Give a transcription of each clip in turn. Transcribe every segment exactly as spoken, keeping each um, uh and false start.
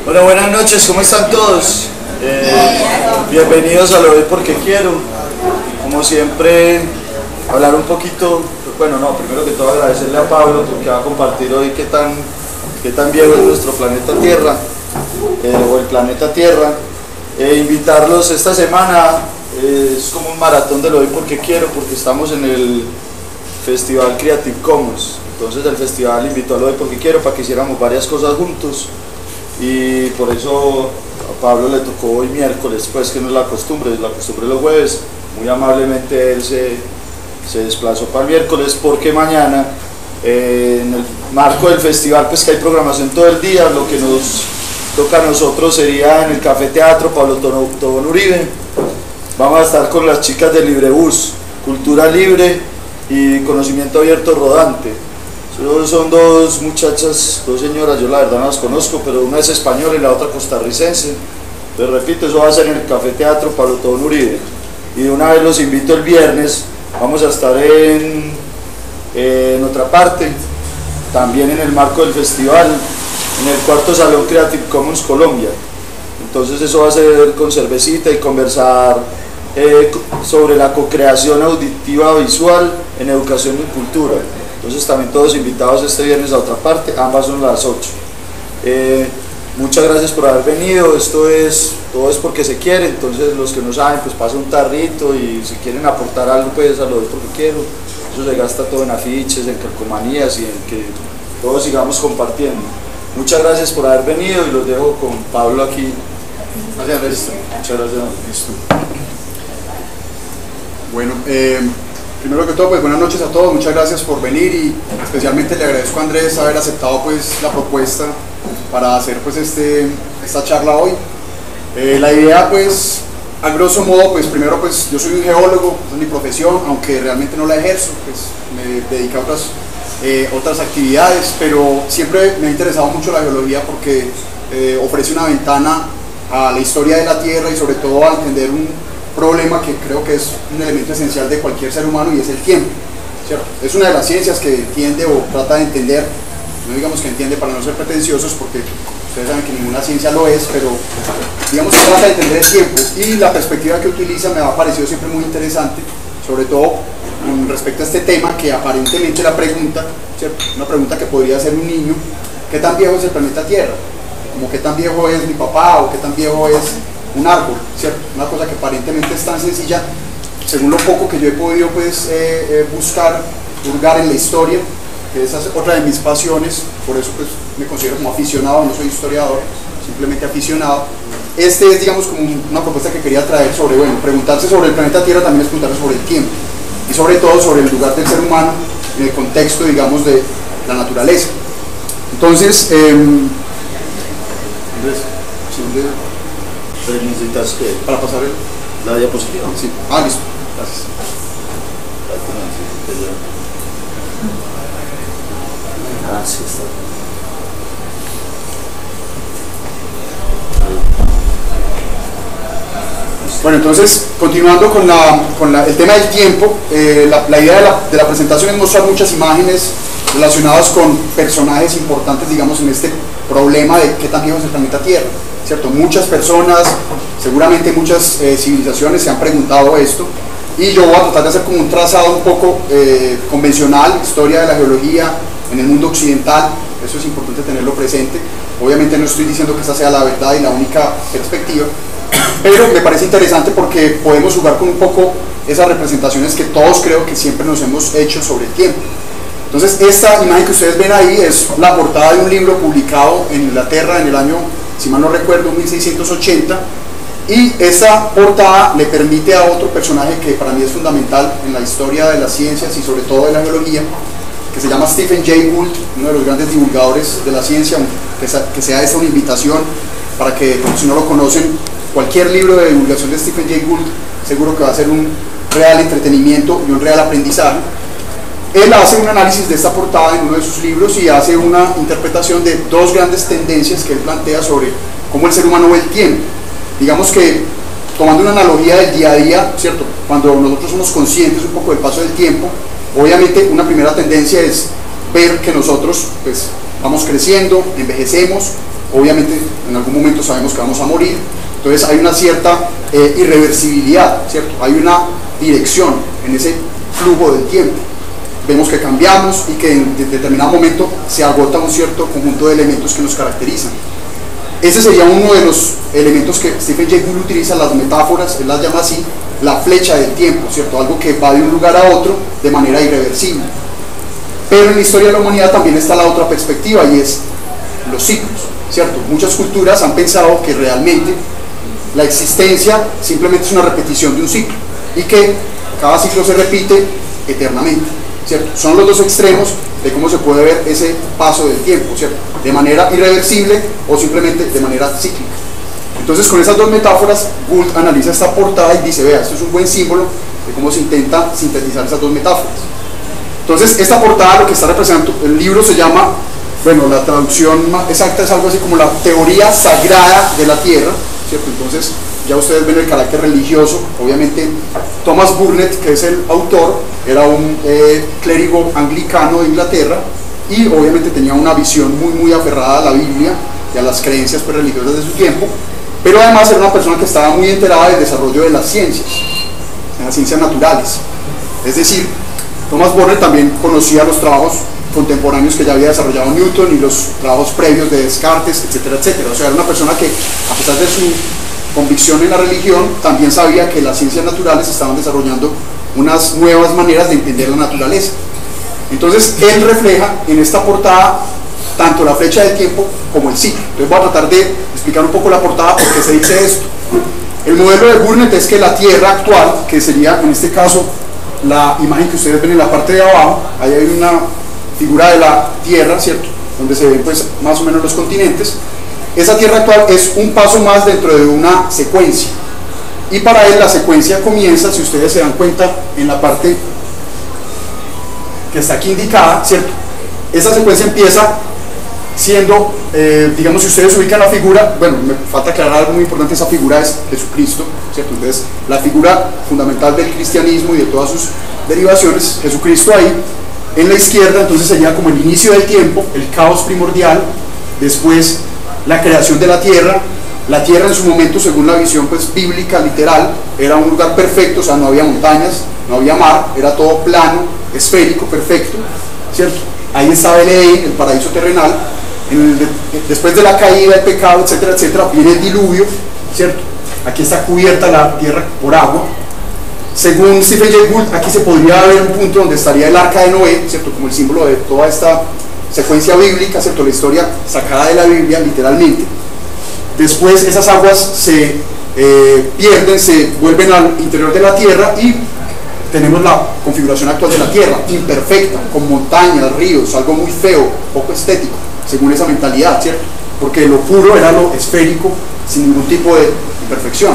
Bueno, buenas noches, ¿cómo están todos? Eh, bienvenidos a Lo Doy Porque Quiero. Como siempre, hablar un poquito, bueno, no, primero que todo agradecerle a Pablo porque va a compartir hoy qué tan, qué tan viejo es nuestro planeta Tierra, eh, o el planeta Tierra. Eh, invitarlos esta semana, eh, es como un maratón de Lo Doy Porque Quiero, porque estamos en el Festival Creative Commons. Entonces el festival invitó a Lo Doy Porque Quiero para que hiciéramos varias cosas juntos, y por eso a Pablo le tocó hoy miércoles, pues que no es la costumbre, es la costumbre de los jueves. Muy amablemente él se, se desplazó para el miércoles porque mañana, eh, en el marco del festival, pues que hay programación todo el día. Lo que nos toca a nosotros sería en el Café Teatro Pablo Tobón Uribe. Vamos a estar con las chicas de Librebús, Cultura Libre y Conocimiento Abierto Rodante. Son dos muchachas, dos señoras, yo la verdad no las conozco, pero una es española y la otra costarricense. Les repito, eso va a ser en el Café Teatro Pablo Tobón Uribe. Y de una vez los invito el viernes, vamos a estar en, eh, en otra parte, también en el marco del festival, en el cuarto Salón Creative Commons Colombia. Entonces eso va a ser con cervecita y conversar eh, sobre la co-creación auditiva visual en educación y cultura. Entonces también todos invitados este viernes a otra parte, ambas son las ocho. Eh, muchas gracias por haber venido. Esto es, todo es porque se quiere. Entonces los que no saben, pues pasa un tarrito, y si quieren aportar algo, pues a Lo Doy Porque Quiero. Eso se gasta todo en afiches, en calcomanías y en que todos sigamos compartiendo. Muchas gracias por haber venido y los dejo con Pablo aquí. Gracias, Ernesto. Muchas gracias. Listo. Bueno, eh, primero que todo, pues buenas noches a todos, muchas gracias por venir, y especialmente le agradezco a Andrés haber aceptado pues la propuesta para hacer pues este, esta charla hoy. Eh, la idea pues, a grosso modo, pues primero pues yo soy un geólogo, esa es mi profesión, aunque realmente no la ejerzo, pues me dedico a otras, eh, otras actividades, pero siempre me ha interesado mucho la geología porque eh, ofrece una ventana a la historia de la Tierra y sobre todo a entender un problema que creo que es un elemento esencial de cualquier ser humano, y es el tiempo, ¿cierto? Es una de las ciencias que entiende o trata de entender, no digamos que entiende para no ser pretenciosos, porque ustedes saben que ninguna ciencia lo es, pero digamos que trata de entender el tiempo, y la perspectiva que utiliza me ha parecido siempre muy interesante, sobre todo con respecto a este tema que aparentemente la pregunta, ¿cierto? Una pregunta que podría ser un niño: ¿qué tan viejo es el planeta Tierra? Como qué tan viejo es mi papá, o qué tan viejo es un árbol, ¿cierto? Una cosa que aparentemente es tan sencilla, según lo poco que yo he podido pues, eh, eh, buscar, hurgar en la historia, que esa es otra de mis pasiones, por eso pues, me considero como aficionado, no soy historiador, simplemente aficionado. Este es, digamos, como una propuesta que quería traer sobre, bueno, preguntarse sobre el planeta Tierra también es preguntarse sobre el tiempo, y sobre todo sobre el lugar del ser humano en el contexto, digamos, de la naturaleza. Entonces, eh, Andrés, ¿sí? ¿Necesitas que para pasar el... la diapositiva? Sí. Ah, listo. Gracias. Ah, sí, está. Bueno, entonces, continuando con, la, con la, el tema del tiempo, eh, la, la idea de la, de la presentación es mostrar muchas imágenes relacionadas con personajes importantes, digamos, en este problema de qué tan viejo es el planeta Tierra, ¿cierto? Muchas personas, seguramente muchas eh, civilizaciones se han preguntado esto, y yo voy a tratar de hacer como un trazado un poco eh, convencional, historia de la geología en el mundo occidental. Eso es importante tenerlo presente. Obviamente no estoy diciendo que esa sea la verdad y la única perspectiva, pero me parece interesante porque podemos jugar con un poco esas representaciones que todos creo que siempre nos hemos hecho sobre el tiempo. Entonces, esta imagen que ustedes ven ahí es la portada de un libro publicado en Inglaterra en el año, si mal no recuerdo, mil seiscientos ochenta, y esa portada le permite a otro personaje que para mí es fundamental en la historia de las ciencias y sobre todo de la geología, que se llama Stephen Jay Gould, uno de los grandes divulgadores de la ciencia, que sea, que sea esta una invitación para que, si no lo conocen, cualquier libro de divulgación de Stephen Jay Gould seguro que va a ser un real entretenimiento y un real aprendizaje. Él hace un análisis de esta portada en uno de sus libros y hace una interpretación de dos grandes tendencias que él plantea sobre cómo el ser humano ve el tiempo. Digamos que, tomando una analogía del día a día, ¿cierto? Cuando nosotros somos conscientes un poco del paso del tiempo, obviamente una primera tendencia es ver que nosotros pues, vamos creciendo, envejecemos, obviamente en algún momento sabemos que vamos a morir, entonces hay una cierta eh, irreversibilidad, ¿cierto? Hay una dirección en ese flujo del tiempo. Vemos que cambiamos y que en determinado momento se agota un cierto conjunto de elementos que nos caracterizan. Ese sería uno de los elementos que Stephen Jay Gould utiliza, las metáforas, él las llama así, la flecha del tiempo, ¿cierto? Algo que va de un lugar a otro de manera irreversible. Pero en la historia de la humanidad también está la otra perspectiva, y es los ciclos, ¿cierto? Muchas culturas han pensado que realmente la existencia simplemente es una repetición de un ciclo, y que cada ciclo se repite eternamente, ¿cierto? Son los dos extremos de cómo se puede ver ese paso del tiempo, ¿cierto? De manera irreversible o simplemente de manera cíclica. Entonces, con esas dos metáforas, Gould analiza esta portada y dice, vea, esto es un buen símbolo de cómo se intenta sintetizar esas dos metáforas. Entonces, esta portada lo que está representando, el libro se llama, bueno, la traducción más exacta es algo así como la teoría sagrada de la Tierra, ¿cierto? Entonces, ya ustedes ven el carácter religioso. Obviamente, Thomas Burnett, que es el autor, era un eh, clérigo anglicano de Inglaterra, y obviamente tenía una visión muy, muy aferrada a la Biblia y a las creencias pues, religiosas de su tiempo, pero además era una persona que estaba muy enterada del desarrollo de las ciencias, de las ciencias naturales. Es decir, Thomas Burnett también conocía los trabajos contemporáneos que ya había desarrollado Newton y los trabajos previos de Descartes, etcétera, etcétera. O sea, era una persona que, a pesar de su convicción en la religión, también sabía que las ciencias naturales estaban desarrollando unas nuevas maneras de entender la naturaleza. Entonces, él refleja en esta portada tanto la flecha del tiempo como el ciclo. Entonces voy a tratar de explicar un poco la portada porque se dice esto. El modelo de Burnett es que la Tierra actual, que sería en este caso la imagen que ustedes ven en la parte de abajo, ahí hay una figura de la Tierra, ¿cierto? Donde se ven pues más o menos los continentes. Esa Tierra actual es un paso más dentro de una secuencia. Y para él la secuencia comienza, si ustedes se dan cuenta, en la parte que está aquí indicada, ¿cierto? Esa secuencia empieza siendo, eh, digamos, si ustedes ubican la figura, bueno, me falta aclarar algo muy importante, esa figura es Jesucristo, ¿cierto? Entonces, la figura fundamental del cristianismo y de todas sus derivaciones, Jesucristo ahí, en la izquierda, entonces sería como el inicio del tiempo, el caos primordial, después la creación de la Tierra. La Tierra en su momento, según la visión pues, bíblica, literal, era un lugar perfecto, o sea, no había montañas, no había mar, era todo plano, esférico, perfecto, ¿cierto? Ahí estaba el Edén, el paraíso terrenal. En el de, después de la caída, el pecado, etcétera, etcétera, viene el diluvio, ¿cierto? Aquí está cubierta la tierra por agua. Según Stephen Jay Gould, aquí se podría ver un punto donde estaría el arca de Noé, ¿cierto? Como el símbolo de toda esta secuencia bíblica, ¿cierto? La historia sacada de la Biblia, literalmente. Después esas aguas se eh, pierden, se vuelven al interior de la tierra y tenemos la configuración actual de la tierra, imperfecta, con montañas, ríos, algo muy feo, poco estético, según esa mentalidad, ¿cierto? Porque lo puro era lo esférico, sin ningún tipo de imperfección.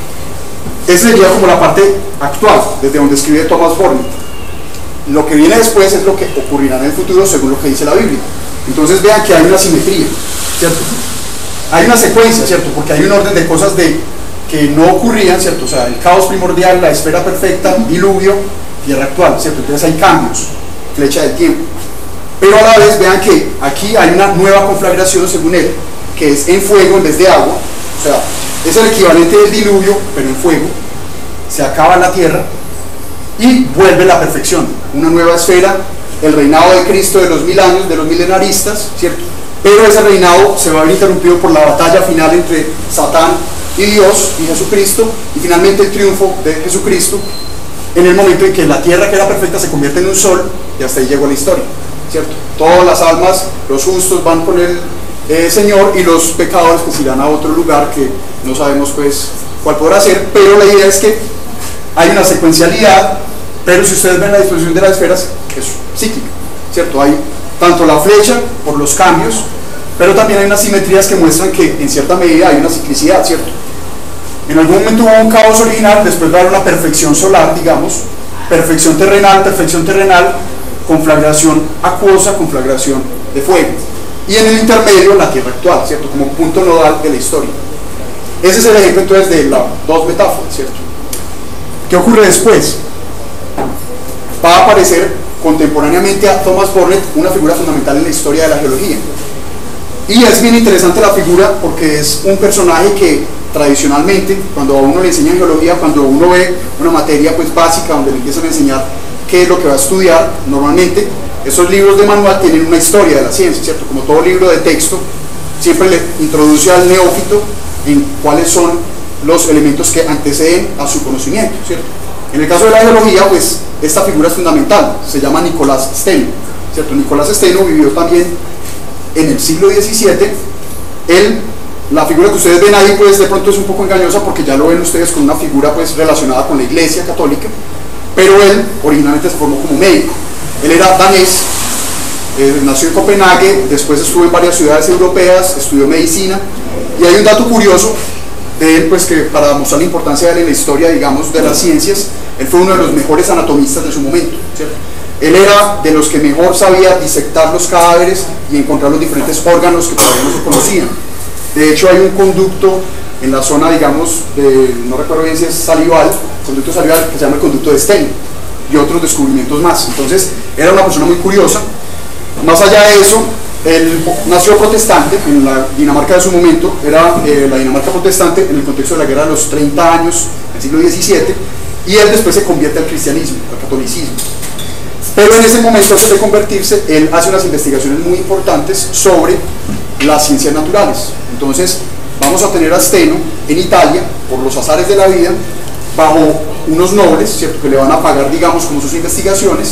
Esa sería como la parte actual, desde donde escribe Thomas Burnett. Lo que viene después es lo que ocurrirá en el futuro, según lo que dice la Biblia. Entonces vean que hay una simetría, ¿cierto? Hay una secuencia, ¿cierto? Porque hay un orden de cosas de, que no ocurrían, ¿cierto? O sea, el caos primordial, la esfera perfecta, diluvio, tierra actual, ¿cierto? Entonces hay cambios, flecha del tiempo. Pero a la vez vean que aquí hay una nueva conflagración, según él, que es en fuego en vez de agua. O sea, es el equivalente del diluvio, pero en fuego. Se acaba la tierra y vuelve la perfección, una nueva esfera, el reinado de Cristo de los mil años, de los milenaristas, ¿cierto? Pero ese reinado se va a ver interrumpido por la batalla final entre Satán y Dios y Jesucristo, y finalmente el triunfo de Jesucristo en el momento en que la tierra que era perfecta se convierte en un sol, y hasta ahí llegó la historia, ¿cierto? Todas las almas, los justos van con el eh, Señor, y los pecadores pues irán a otro lugar que no sabemos pues cuál podrá ser, pero la idea es que hay una secuencialidad, pero si ustedes ven la disposición de las esferas, es cíclica, ¿cierto? Hay tanto la flecha por los cambios, pero también hay unas simetrías que muestran que en cierta medida hay una ciclicidad, ¿cierto? En algún momento hubo un caos original, después va a haber una perfección solar, digamos, perfección terrenal, perfección terrenal, conflagración acuosa, conflagración de fuego. Y en el intermedio la tierra actual, ¿cierto? Como punto nodal de la historia. Ese es el ejemplo entonces de las dos metáforas, ¿cierto? ¿Qué ocurre después? Va a aparecer contemporáneamente a Thomas Burnett una figura fundamental en la historia de la geología. Y es bien interesante la figura porque es un personaje que tradicionalmente, cuando a uno le enseñan geología, cuando uno ve una materia pues básica donde le empiezan a enseñar qué es lo que va a estudiar, normalmente esos libros de manual tienen una historia de la ciencia, ¿cierto? Como todo libro de texto, siempre le introduce al neófito en cuáles son los elementos que anteceden a su conocimiento, ¿cierto? En el caso de la geología, pues esta figura es fundamental, se llama Nicolás Steno, ¿cierto? Nicolás Steno vivió también en el siglo diecisiete. Él, la figura que ustedes ven ahí, pues de pronto es un poco engañosa porque ya lo ven ustedes con una figura pues relacionada con la Iglesia Católica, pero él originalmente se formó como médico. Él era danés, eh, nació en Copenhague, después estuvo en varias ciudades europeas, estudió medicina, y hay un dato curioso de él, pues que para mostrar la importancia de él en la historia, digamos, de las ciencias, él fue uno de los mejores anatomistas de su momento, ¿cierto? Él era de los que mejor sabía disectar los cadáveres y encontrar los diferentes órganos que todavía no se conocían. De hecho, hay un conducto en la zona, digamos, de, no recuerdo bien si es salival, conducto salival que se llama el conducto de Steno, y otros descubrimientos más. Entonces, era una persona muy curiosa. Más allá de eso, él nació protestante en la Dinamarca de su momento, era eh, la Dinamarca protestante en el contexto de la guerra de los treinta años, del siglo diecisiete, y él después se convierte al cristianismo, al catolicismo. Pero en ese momento, antes de convertirse, él hace unas investigaciones muy importantes sobre las ciencias naturales. Entonces, vamos a tener a Steno en Italia, por los azares de la vida, bajo unos nobles, ¿cierto?, que le van a pagar, digamos, como sus investigaciones,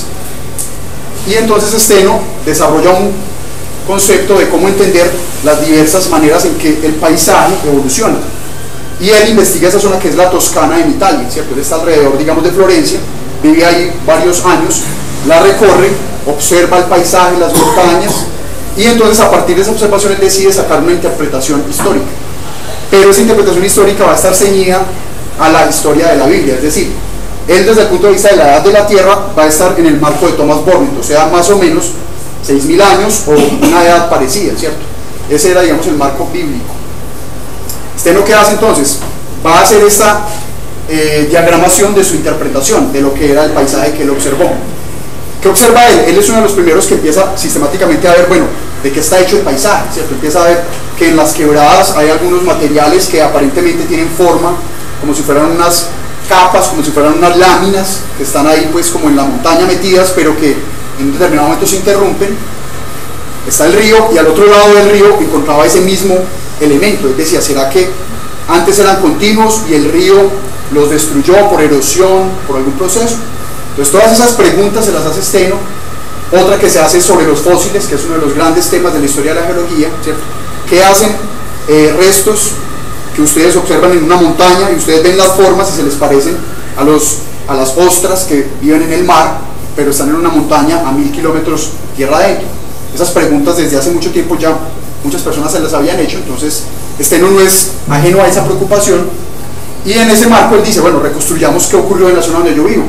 y entonces Steno desarrolla un concepto de cómo entender las diversas maneras en que el paisaje evoluciona. Y él investiga esa zona que es la Toscana en Italia, ¿cierto? Él está alrededor, digamos, de Florencia, vive ahí varios años, la recorre, observa el paisaje, las montañas, y entonces a partir de esa observación él decide sacar una interpretación histórica. Pero esa interpretación histórica va a estar ceñida a la historia de la Biblia, es decir, él desde el punto de vista de la edad de la Tierra va a estar en el marco de Thomas Burnet, o sea, más o menos seis mil años o una edad parecida, ¿cierto? Ese era, digamos, el marco bíblico. Steno, ¿qué hace entonces? Va a hacer esta eh, diagramación de su interpretación de lo que era el paisaje que él observó. ¿Qué observa él? Él es uno de los primeros que empieza sistemáticamente a ver, bueno, de qué está hecho el paisaje, ¿cierto? Empieza a ver que en las quebradas hay algunos materiales que aparentemente tienen forma, como si fueran unas capas, como si fueran unas láminas, que están ahí pues como en la montaña metidas, pero que en un determinado momento se interrumpen. Está el río, y al otro lado del río encontraba ese mismo elemento. Él decía, ¿será que antes eran continuos y el río los destruyó por erosión, por algún proceso? Entonces todas esas preguntas se las hace Steno. Otra que se hace sobre los fósiles, que es uno de los grandes temas de la historia de la geología, ¿cierto? ¿Qué hacen eh, restos que ustedes observan en una montaña y ustedes ven las formas y se les parecen a, los, a las ostras que viven en el mar, pero están en una montaña a mil kilómetros tierra adentro? Esas preguntas desde hace mucho tiempo ya muchas personas se las habían hecho, entonces Steno no es ajeno a esa preocupación, y en ese marco él dice, bueno, reconstruyamos qué ocurrió en la zona donde yo vivo,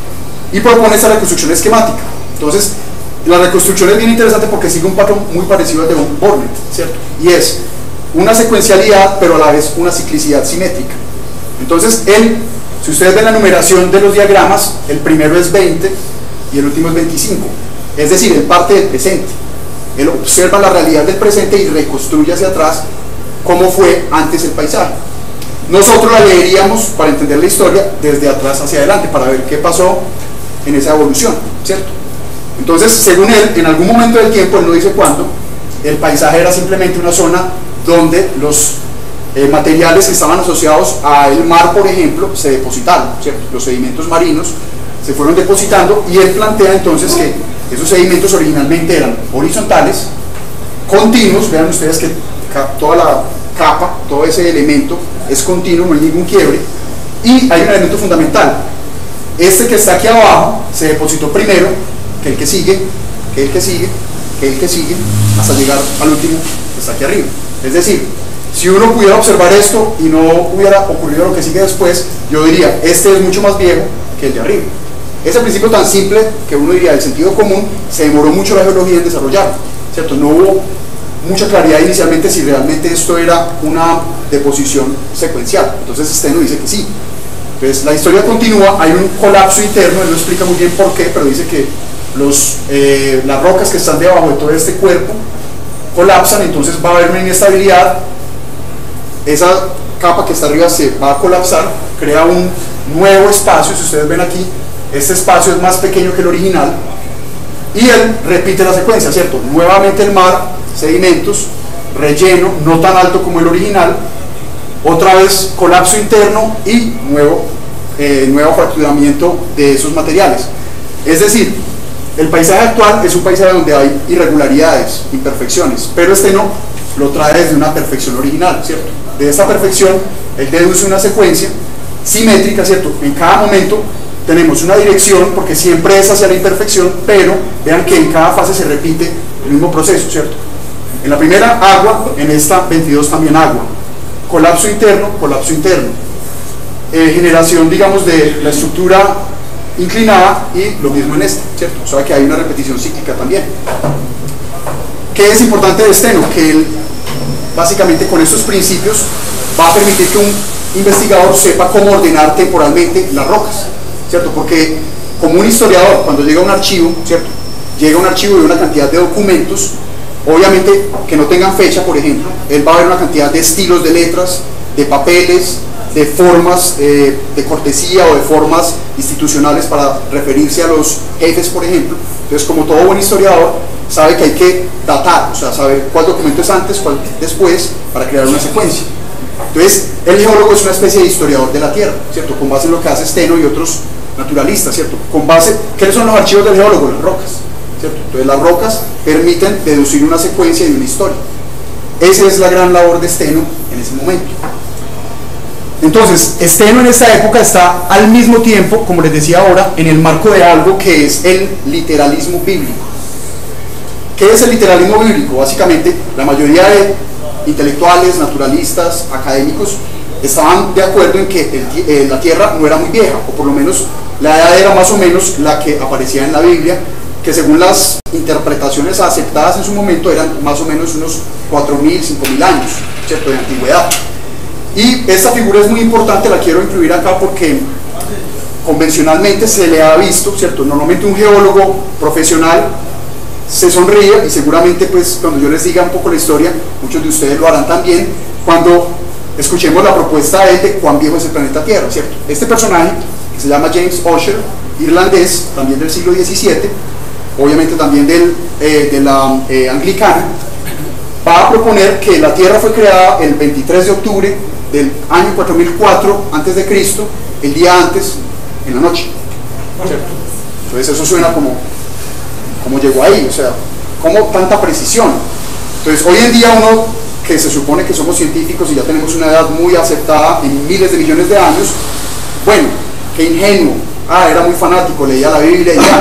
y propone esa reconstrucción esquemática. Entonces la reconstrucción es bien interesante porque sigue un patrón muy parecido al de von Burnet, ¿cierto? Y es una secuencialidad, pero a la vez una ciclicidad simétrica. Entonces él, si ustedes ven la numeración de los diagramas, el primero es veinte y el último es veinticinco, es decir, él parte del presente. Él observa la realidad del presente y reconstruye hacia atrás cómo fue antes el paisaje. Nosotros la leeríamos para entender la historia desde atrás hacia adelante, para ver qué pasó en esa evolución, ¿cierto? Entonces, según él, en algún momento del tiempo, él no dice cuándo, el paisaje era simplemente una zona donde los eh, materiales que estaban asociados al mar, por ejemplo, se depositaron, ¿cierto? Los sedimentos marinos se fueron depositando, y él plantea entonces que esos sedimentos originalmente eran horizontales, continuos. Vean ustedes que toda la capa, todo ese elemento es continuo, no hay ningún quiebre, y hay un elemento fundamental. Este que está aquí abajo se depositó primero que el que sigue, que el que sigue, que el que sigue, hasta llegar al último que está aquí arriba. Es decir, si uno pudiera observar esto y no hubiera ocurrido lo que sigue después, yo diría, este es mucho más viejo que el de arriba. Ese principio tan simple que uno diría del sentido común, se demoró mucho la geología en desarrollar, ¿cierto? No hubo mucha claridad inicialmente si realmente esto era una deposición secuencial. Entonces Steno dice que sí. Entonces la historia continúa, hay un colapso interno, él no explica muy bien por qué, pero dice que los, eh, las rocas que están debajo de todo este cuerpo colapsan, entonces va a haber una inestabilidad, esa capa que está arriba se va a colapsar, crea un nuevo espacio. Si ustedes ven aquí, este espacio es más pequeño que el original, y él repite la secuencia, ¿cierto? Nuevamente el mar, sedimentos, relleno, no tan alto como el original, otra vez colapso interno y nuevo, eh, nuevo fracturamiento de esos materiales. Es decir, el paisaje actual es un paisaje donde hay irregularidades, imperfecciones, pero este no, lo trae desde una perfección original, ¿cierto? De esta perfección, él deduce una secuencia simétrica, ¿cierto? En cada momento tenemos una dirección, porque siempre es hacia la imperfección, pero vean que en cada fase se repite el mismo proceso, ¿cierto? En la primera, agua, en esta veintidós también agua. Colapso interno, colapso interno. Eh, generación, digamos, de la estructura inclinada, y lo mismo en esta, ¿cierto? O sea que hay una repetición cíclica también. ¿Qué es importante de Steno? Que él, básicamente con estos principios, va a permitir que un investigador sepa cómo ordenar temporalmente las rocas, ¿cierto? Porque como un historiador, cuando llega a un archivo, ¿cierto? Llega a un archivo de una cantidad de documentos, obviamente que no tengan fecha, por ejemplo, él va a ver una cantidad de estilos de letras, de papeles, de formas eh, de cortesía o de formas institucionales para referirse a los jefes, por ejemplo. Entonces, como todo buen historiador, sabe que hay que datar, o sea, saber cuál documento es antes, cuál después, para crear una secuencia. Entonces, el geólogo es una especie de historiador de la Tierra, ¿cierto? Con base en lo que hace Steno y otros naturalistas, ¿cierto? Con base, ¿qué son los archivos del geólogo? Las rocas, ¿cierto? Entonces, las rocas permiten deducir una secuencia y una historia. Esa es la gran labor de Steno en ese momento. Entonces, Steno en esta época está al mismo tiempo, como les decía ahora, en el marco de algo que es el literalismo bíblico. ¿Qué es el literalismo bíblico? Básicamente, la mayoría de intelectuales, naturalistas, académicos, estaban de acuerdo en que el, eh, la Tierra no era muy vieja, o por lo menos la edad era más o menos la que aparecía en la Biblia, que según las interpretaciones aceptadas en su momento eran más o menos unos cuatro mil, cinco mil años, ¿cierto?, de antigüedad. Y esta figura es muy importante, la quiero incluir acá porque convencionalmente se le ha visto, ¿cierto? Normalmente un geólogo profesional se sonríe, y seguramente pues cuando yo les diga un poco la historia, muchos de ustedes lo harán también, cuando escuchemos la propuesta de él de cuán viejo es el planeta Tierra, ¿cierto? Este personaje, que se llama James Ussher, irlandés, también del siglo diecisiete, obviamente también del, eh, de la eh, anglicana, va a proponer que la Tierra fue creada el veintitrés de octubre del año cuatro mil cuatro antes de Cristo, el día antes, en la noche, ¿cierto? Entonces eso suena como, como llegó ahí, o sea, como tanta precisión. Entonces hoy en día uno que se supone que somos científicos y ya tenemos una edad muy aceptada en miles de millones de años, bueno, qué ingenuo, ah, era muy fanático, leía la Biblia y ya.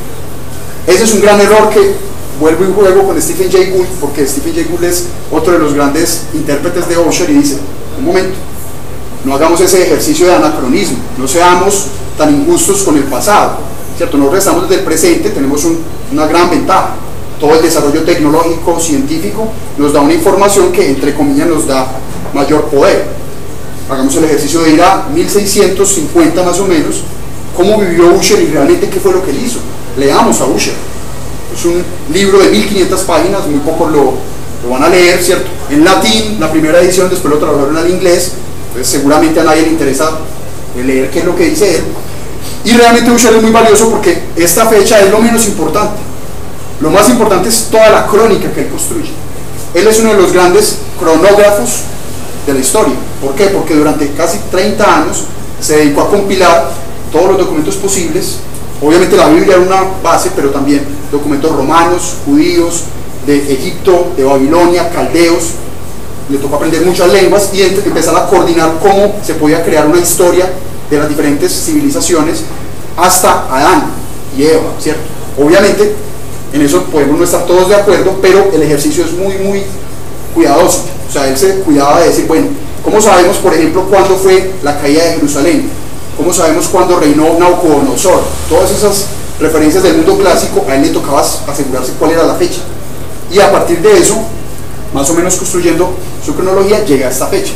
Ese es un gran error que vuelvo y juego con Stephen Jay Gould, porque Stephen Jay Gould es otro de los grandes intérpretes de Ussher, y dice, un momento, no hagamos ese ejercicio de anacronismo, no seamos tan injustos con el pasado, ¿cierto? Nosotros estamos desde el presente, tenemos un, una gran ventaja. Todo el desarrollo tecnológico, científico, nos da una información que, entre comillas, nos da mayor poder. Hagamos el ejercicio de ir a mil seiscientos cincuenta más o menos, cómo vivió Ussher y realmente qué fue lo que él hizo. Leamos a Ussher. Es un libro de mil quinientas páginas, muy pocos lo, lo van a leer, ¿cierto? En latín, la primera edición, después lo tradujeron al inglés, pues seguramente a nadie le interesa leer qué es lo que dice él. Y realmente Ussher es muy valioso porque esta fecha es lo menos importante. Lo más importante es toda la crónica que él construye. Él es uno de los grandes cronógrafos de la historia. ¿Por qué? Porque durante casi treinta años se dedicó a compilar todos los documentos posibles. Obviamente la Biblia era una base, pero también documentos romanos, judíos, de Egipto, de Babilonia, caldeos. Le tocó aprender muchas lenguas y empezar a coordinar cómo se podía crear una historia de las diferentes civilizaciones hasta Adán y Eva, ¿cierto? Obviamente en eso podemos no estar todos de acuerdo, pero el ejercicio es muy, muy cuidadoso. O sea, él se cuidaba de decir, bueno, ¿cómo sabemos, por ejemplo, cuándo fue la caída de Jerusalén? ¿Cómo sabemos cuándo reinó Nabucodonosor? Todas esas referencias del mundo clásico, a él le tocaba asegurarse cuál era la fecha. Y a partir de eso, más o menos construyendo su cronología, llega a esta fecha.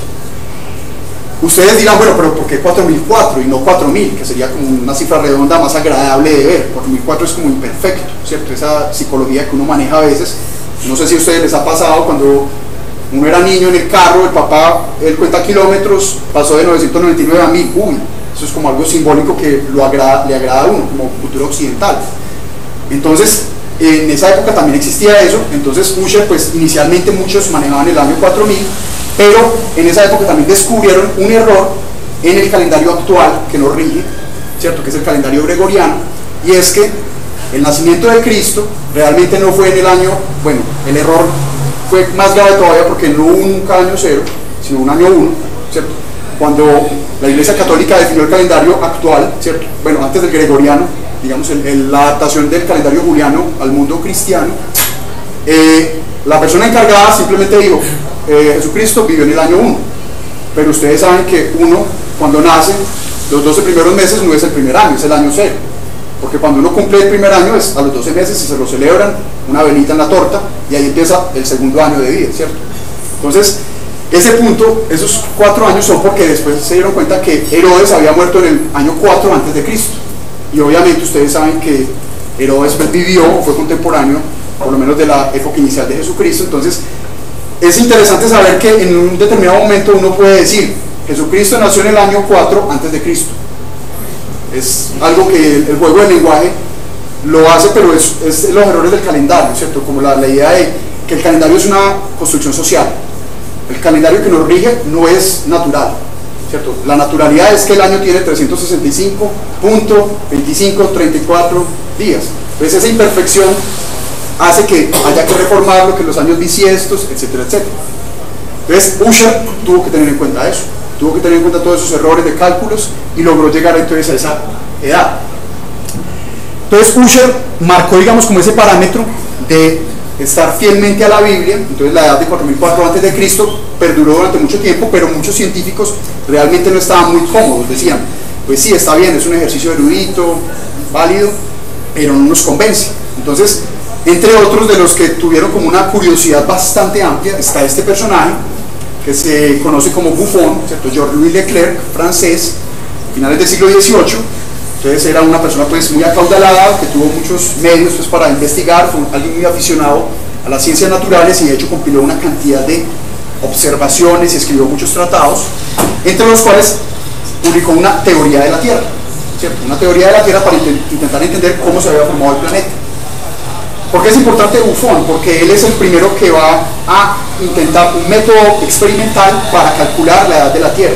Ustedes dirán, bueno, pero ¿por qué cuatro mil cuatro y no cuatro mil? Que sería como una cifra redonda más agradable de ver. cuatro mil cuatro es como imperfecto, ¿cierto? Esa psicología que uno maneja a veces, No sé si a ustedes les ha pasado cuando uno era niño en el carro, el papá, él cuenta kilómetros, pasó de novecientos noventa y nueve a mil, uy, eso es como algo simbólico que lo agrada, le agrada a uno, como cultura occidental. Entonces, en esa época también existía eso, entonces Ussher, pues inicialmente muchos manejaban el año cuatro mil, pero en esa época también descubrieron un error en el calendario actual que nos rige, ¿cierto? Que es el calendario gregoriano, y es que el nacimiento de Cristo realmente no fue en el año, bueno, el error fue más grave todavía porque no hubo nunca año cero, sino un año uno, ¿cierto? Cuando la Iglesia Católica definió el calendario actual, ¿cierto? Bueno, antes del gregoriano, digamos, el, el, la adaptación del calendario juliano al mundo cristiano, eh, la persona encargada simplemente dijo, eh, Jesucristo vivió en el año uno, pero ustedes saben que uno, cuando nace, los doce primeros meses no es el primer año, es el año cero, porque cuando uno cumple el primer año es a los doce meses y se lo celebran, una velita en la torta, y ahí empieza el segundo año de vida, ¿cierto? Entonces, ese punto, esos cuatro años son porque después se dieron cuenta que Herodes había muerto en el año cuatro antes de Cristo, y obviamente ustedes saben que Herodes pues vivió, fue contemporáneo, por lo menos de la época inicial de Jesucristo. Entonces, es interesante saber que en un determinado momento uno puede decir, Jesucristo nació en el año cuatro antes de Cristo. Es algo que el, el juego del lenguaje lo hace, pero es, es los errores del calendario, ¿cierto? Como la, la idea de que el calendario es una construcción social. El calendario que nos rige no es natural, ¿cierto? La naturalidad es que el año tiene trescientos sesenta y cinco punto veinticinco treinta y cuatro días. Entonces esa imperfección hace que haya que reformarlo, que los años bisiestos, etcétera, etcétera. Entonces Ussher tuvo que tener en cuenta eso, tuvo que tener en cuenta todos esos errores de cálculos y logró llegar entonces a esa edad. Entonces Ussher marcó, digamos, como ese parámetro de estar fielmente a la Biblia. Entonces la edad de cuatro mil cuatro antes de Cristo perduró durante mucho tiempo, pero muchos científicos realmente no estaban muy cómodos, decían, pues sí, está bien, es un ejercicio erudito, válido, pero no nos convence. Entonces, entre otros de los que tuvieron como una curiosidad bastante amplia, está este personaje, que se conoce como Buffon, ¿cierto? Georges-Louis Leclerc, francés, finales del siglo dieciocho. Entonces era una persona pues muy acaudalada, que tuvo muchos medios pues, para investigar, fue alguien muy aficionado a las ciencias naturales y de hecho compiló una cantidad de observaciones y escribió muchos tratados, entre los cuales publicó una teoría de la Tierra, ¿cierto? Una teoría de la Tierra para int intentar entender cómo se había formado el planeta. ¿Por qué es importante Buffon? Porque él es el primero que va a intentar un método experimental para calcular la edad de la Tierra.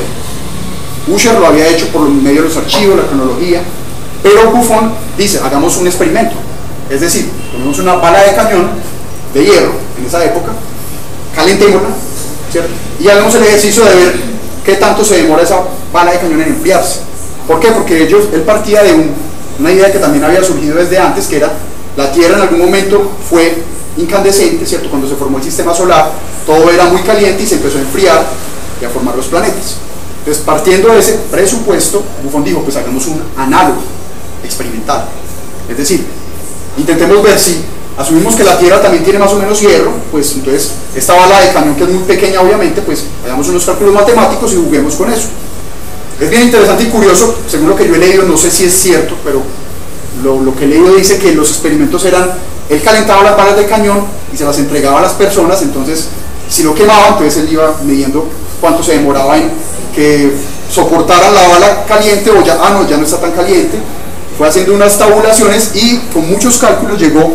Ussher lo había hecho por medio de los archivos, la cronología, pero Buffon dice, hagamos un experimento, es decir, tomemos una bala de cañón de hierro en esa época, calentémosla, ¿cierto? Y hagamos el ejercicio de ver qué tanto se demora esa bala de cañón en enfriarse. ¿Por qué? Porque ellos, él partía de un, una idea que también había surgido desde antes, que era la Tierra en algún momento fue incandescente, ¿cierto? Cuando se formó el sistema solar, todo era muy caliente y se empezó a enfriar y a formar los planetas. Entonces, partiendo de ese presupuesto, Buffon dijo, pues hagamos un análogo experimental. Es decir, intentemos ver si asumimos que la Tierra también tiene más o menos hierro, pues entonces esta bala de cañón, que es muy pequeña obviamente, pues hagamos unos cálculos matemáticos y juguemos con eso. Es bien interesante y curioso, según lo que yo he leído, no sé si es cierto, pero lo, lo que he leído dice que los experimentos eran, él calentaba las balas de cañón y se las entregaba a las personas, entonces si lo quemaban, entonces él iba midiendo cuánto se demoraba en que soportaran la bala caliente, o ya, ah no, ya no está tan caliente. Fue haciendo unas tabulaciones y con muchos cálculos llegó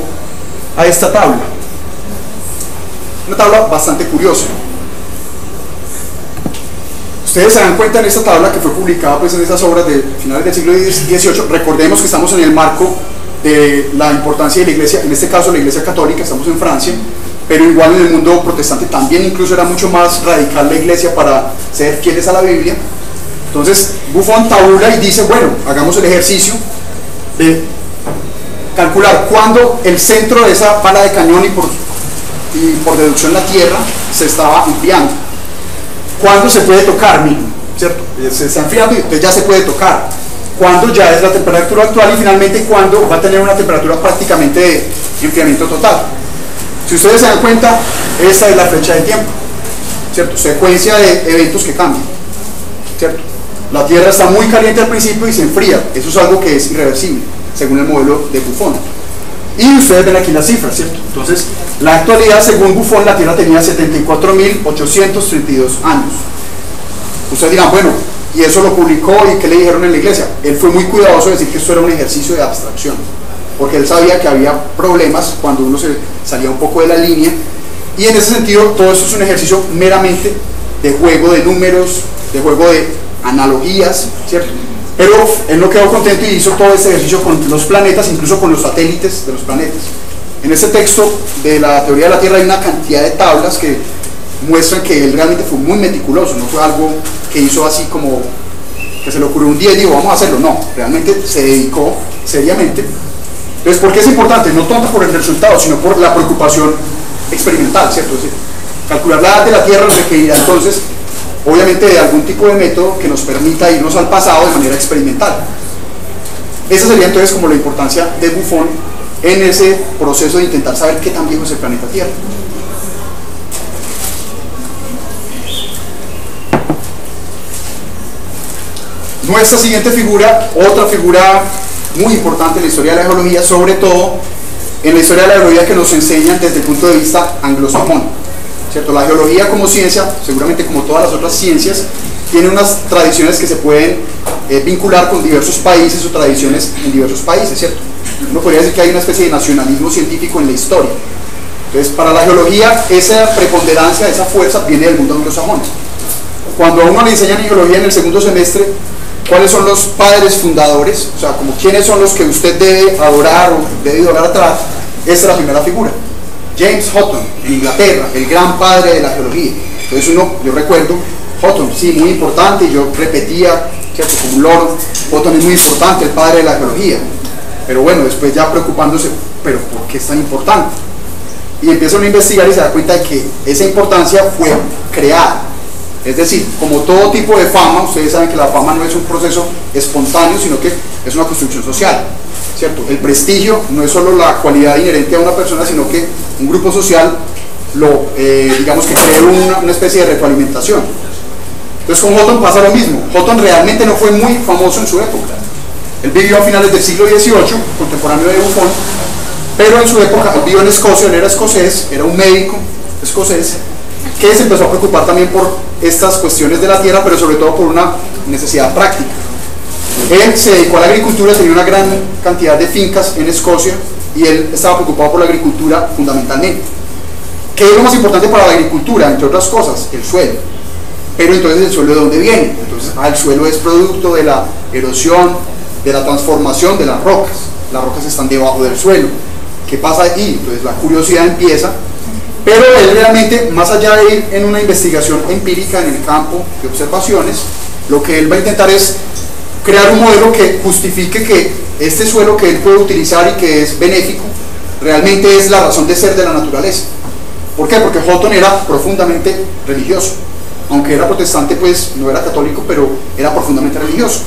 a esta tabla, una tabla bastante curiosa. Ustedes se dan cuenta en esta tabla que fue publicada pues en esas obras de finales del siglo dieciocho. Recordemos que estamos en el marco de la importancia de la iglesia, en este caso la iglesia católica, estamos en Francia, pero igual en el mundo protestante también incluso era mucho más radical la iglesia para ser fieles a la Biblia. Entonces Buffon tabula y dice, bueno, hagamos el ejercicio de calcular cuándo el centro de esa bala de cañón y por, y por deducción la Tierra se estaba enfriando. ¿Cuándo se puede tocar, mínimo? ¿Cierto? Se está enfriando y entonces ya se puede tocar. ¿Cuándo ya es la temperatura actual? Y finalmente, ¿cuándo va a tener una temperatura prácticamente de enfriamiento total? Si ustedes se dan cuenta, esta es la flecha de tiempo, ¿cierto? Secuencia de eventos que cambian, ¿cierto? La Tierra está muy caliente al principio y se enfría. Eso es algo que es irreversible, según el modelo de Buffon. Y ustedes ven aquí las cifras, ¿cierto? Entonces, la actualidad, según Buffon, la Tierra tenía setenta y cuatro mil ochocientos treinta y dos años. Ustedes dirán, bueno, y eso lo publicó, ¿y qué le dijeron en la iglesia? Él fue muy cuidadoso de decir que esto era un ejercicio de abstracción, porque él sabía que había problemas cuando uno se salía un poco de la línea, y en ese sentido todo esto es un ejercicio meramente de juego de números, de juego de analogías, ¿cierto? Pero él no quedó contento y hizo todo este ejercicio con los planetas, incluso con los satélites de los planetas. En este texto de la teoría de la Tierra hay una cantidad de tablas que muestran que él realmente fue muy meticuloso, no fue algo que hizo así como que se le ocurrió un día y dijo vamos a hacerlo, no, realmente se dedicó seriamente. Entonces, ¿por qué es importante? No tanto por el resultado, sino por la preocupación experimental, ¿cierto? Es decir, calcular la edad de la Tierra requerirá entonces, obviamente, de algún tipo de método que nos permita irnos al pasado de manera experimental. Esa sería entonces como la importancia de Buffon en ese proceso de intentar saber qué tan viejo es el planeta Tierra. Nuestra siguiente figura, otra figura muy importante en la historia de la geología, sobre todo en la historia de la geología que nos enseñan desde el punto de vista anglosajón, ¿cierto? La geología como ciencia, seguramente como todas las otras ciencias, tiene unas tradiciones que se pueden eh, vincular con diversos países o tradiciones en diversos países, ¿cierto? Uno podría decir que hay una especie de nacionalismo científico en la historia. Entonces, para la geología, esa preponderancia, esa fuerza viene del mundo anglosajón. Cuando a uno le enseñan geología en el segundo semestre, ¿cuáles son los padres fundadores? O sea, como quiénes son los que usted debe adorar o debe idolatrar. Esta es la primera figura. James Hutton, en Inglaterra, el gran padre de la geología. Entonces uno, yo recuerdo, Hutton, sí, muy importante, y yo repetía, ¿cierto? Como un loro, Hutton es muy importante, el padre de la geología. Pero bueno, después ya preocupándose, ¿pero por qué es tan importante? Y empieza uno a investigar y se da cuenta de que esa importancia fue creada. Es decir, como todo tipo de fama, ustedes saben que la fama no es un proceso espontáneo, sino que es una construcción social, ¿cierto? El prestigio no es solo la cualidad inherente a una persona, sino que un grupo social lo, eh, digamos que crea una, una especie de retroalimentación. Entonces con Hutton pasa lo mismo. Hutton realmente no fue muy famoso en su época. Él vivió a finales del siglo dieciocho, contemporáneo de Buffon, pero en su época, él vivió en Escocia, él era escocés, era un médico escocés, que se empezó a preocupar también por estas cuestiones de la tierra, pero sobre todo por una necesidad práctica. Él se dedicó a la agricultura, tenía una gran cantidad de fincas en Escocia y él estaba preocupado por la agricultura fundamentalmente. ¿Qué es lo más importante para la agricultura? Entre otras cosas, el suelo. Pero entonces, ¿el suelo de dónde viene? Entonces, ah, el suelo es producto de la erosión, de la transformación de las rocas. Las rocas están debajo del suelo. ¿Qué pasa ahí? Entonces la curiosidad empieza. Pero él realmente, más allá de ir en una investigación empírica en el campo de observaciones, lo que él va a intentar es crear un modelo que justifique que este suelo que él puede utilizar y que es benéfico, realmente es la razón de ser de la naturaleza. ¿Por qué? Porque Hutton era profundamente religioso. Aunque era protestante, pues no era católico, pero era profundamente religioso.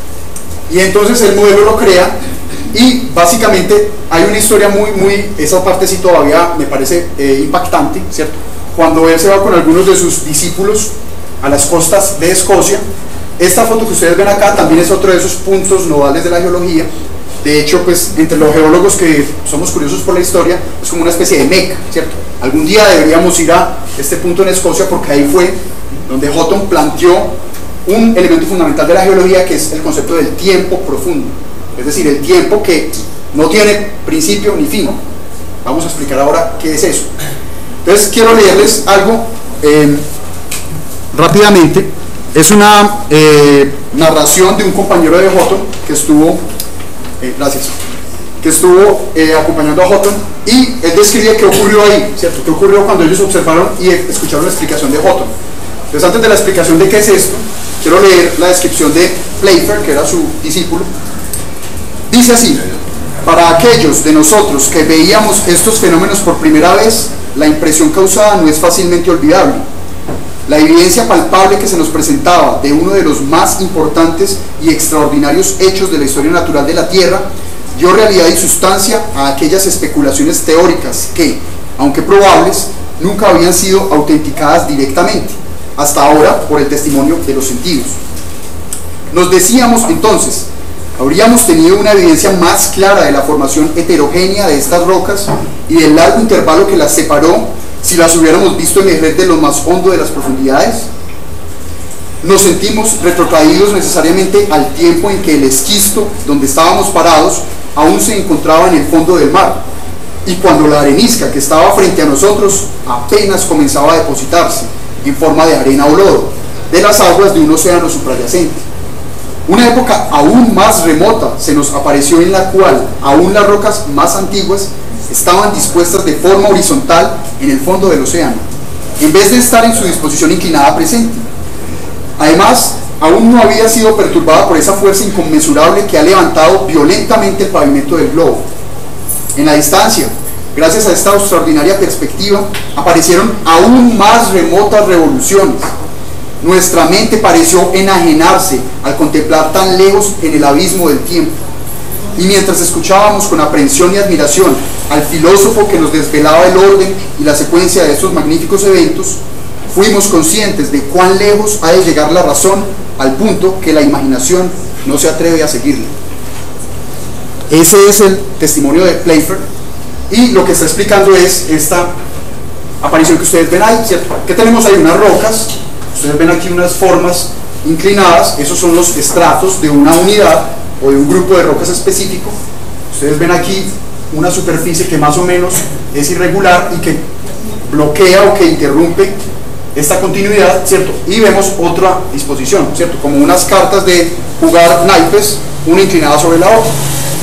Y entonces el modelo lo crea. Y básicamente hay una historia muy, muy, esa parte sí todavía me parece eh, impactante, ¿cierto? Cuando él se va con algunos de sus discípulos a las costas de Escocia, esta foto que ustedes ven acá también es otro de esos puntos nodales de la geología. De hecho, pues entre los geólogos que somos curiosos por la historia, es como una especie de meca, ¿cierto? Algún día deberíamos ir a este punto en Escocia porque ahí fue donde Hutton planteó un elemento fundamental de la geología, que es el concepto del tiempo profundo. Es decir, el tiempo que no tiene principio ni fin. Vamos a explicar ahora qué es eso. Entonces quiero leerles algo eh, rápidamente. Es una eh, narración de un compañero de Hutton que estuvo, eh, gracias, que estuvo eh, acompañando a Hutton, y él describe qué ocurrió ahí, ¿cierto? Qué ocurrió cuando ellos observaron y escucharon la explicación de Hutton. Entonces, antes de la explicación de qué es esto, quiero leer la descripción de Playfair, que era su discípulo. Dice así: para aquellos de nosotros que veíamos estos fenómenos por primera vez, la impresión causada no es fácilmente olvidable. La evidencia palpable que se nos presentaba de uno de los más importantes y extraordinarios hechos de la historia natural de la Tierra dio realidad y sustancia a aquellas especulaciones teóricas que, aunque probables, nunca habían sido autenticadas directamente, hasta ahora por el testimonio de los sentidos. Nos decíamos entonces, habríamos tenido una evidencia más clara de la formación heterogénea de estas rocas y del largo intervalo que las separó si las hubiéramos visto emerger de lo más hondo de las profundidades. Nos sentimos retrotraídos necesariamente al tiempo en que el esquisto donde estábamos parados aún se encontraba en el fondo del mar, y cuando la arenisca que estaba frente a nosotros apenas comenzaba a depositarse en forma de arena o lodo de las aguas de un océano suprayacente. Una época aún más remota se nos apareció, en la cual aún las rocas más antiguas estaban dispuestas de forma horizontal en el fondo del océano, en vez de estar en su disposición inclinada presente. Además, aún no había sido perturbada por esa fuerza inconmensurable que ha levantado violentamente el pavimento del globo. En la distancia, gracias a esta extraordinaria perspectiva, aparecieron aún más remotas revoluciones. Nuestra mente pareció enajenarse al contemplar tan lejos en el abismo del tiempo. Y mientras escuchábamos con aprehensión y admiración al filósofo que nos desvelaba el orden y la secuencia de estos magníficos eventos, fuimos conscientes de cuán lejos ha de llegar la razón, al punto que la imaginación no se atreve a seguirla. Ese es el testimonio de Playfair, y lo que está explicando es esta aparición que ustedes ven ahí, ¿cierto? ¿Qué tenemos ahí? Unas rocas, ustedes ven aquí unas formas inclinadas, esos son los estratos de una unidad o de un grupo de rocas específico. Ustedes ven aquí una superficie que más o menos es irregular y que bloquea o que interrumpe esta continuidad, ¿cierto? Y vemos otra disposición, ¿cierto? Como unas cartas de jugar naipes, una inclinada sobre la otra.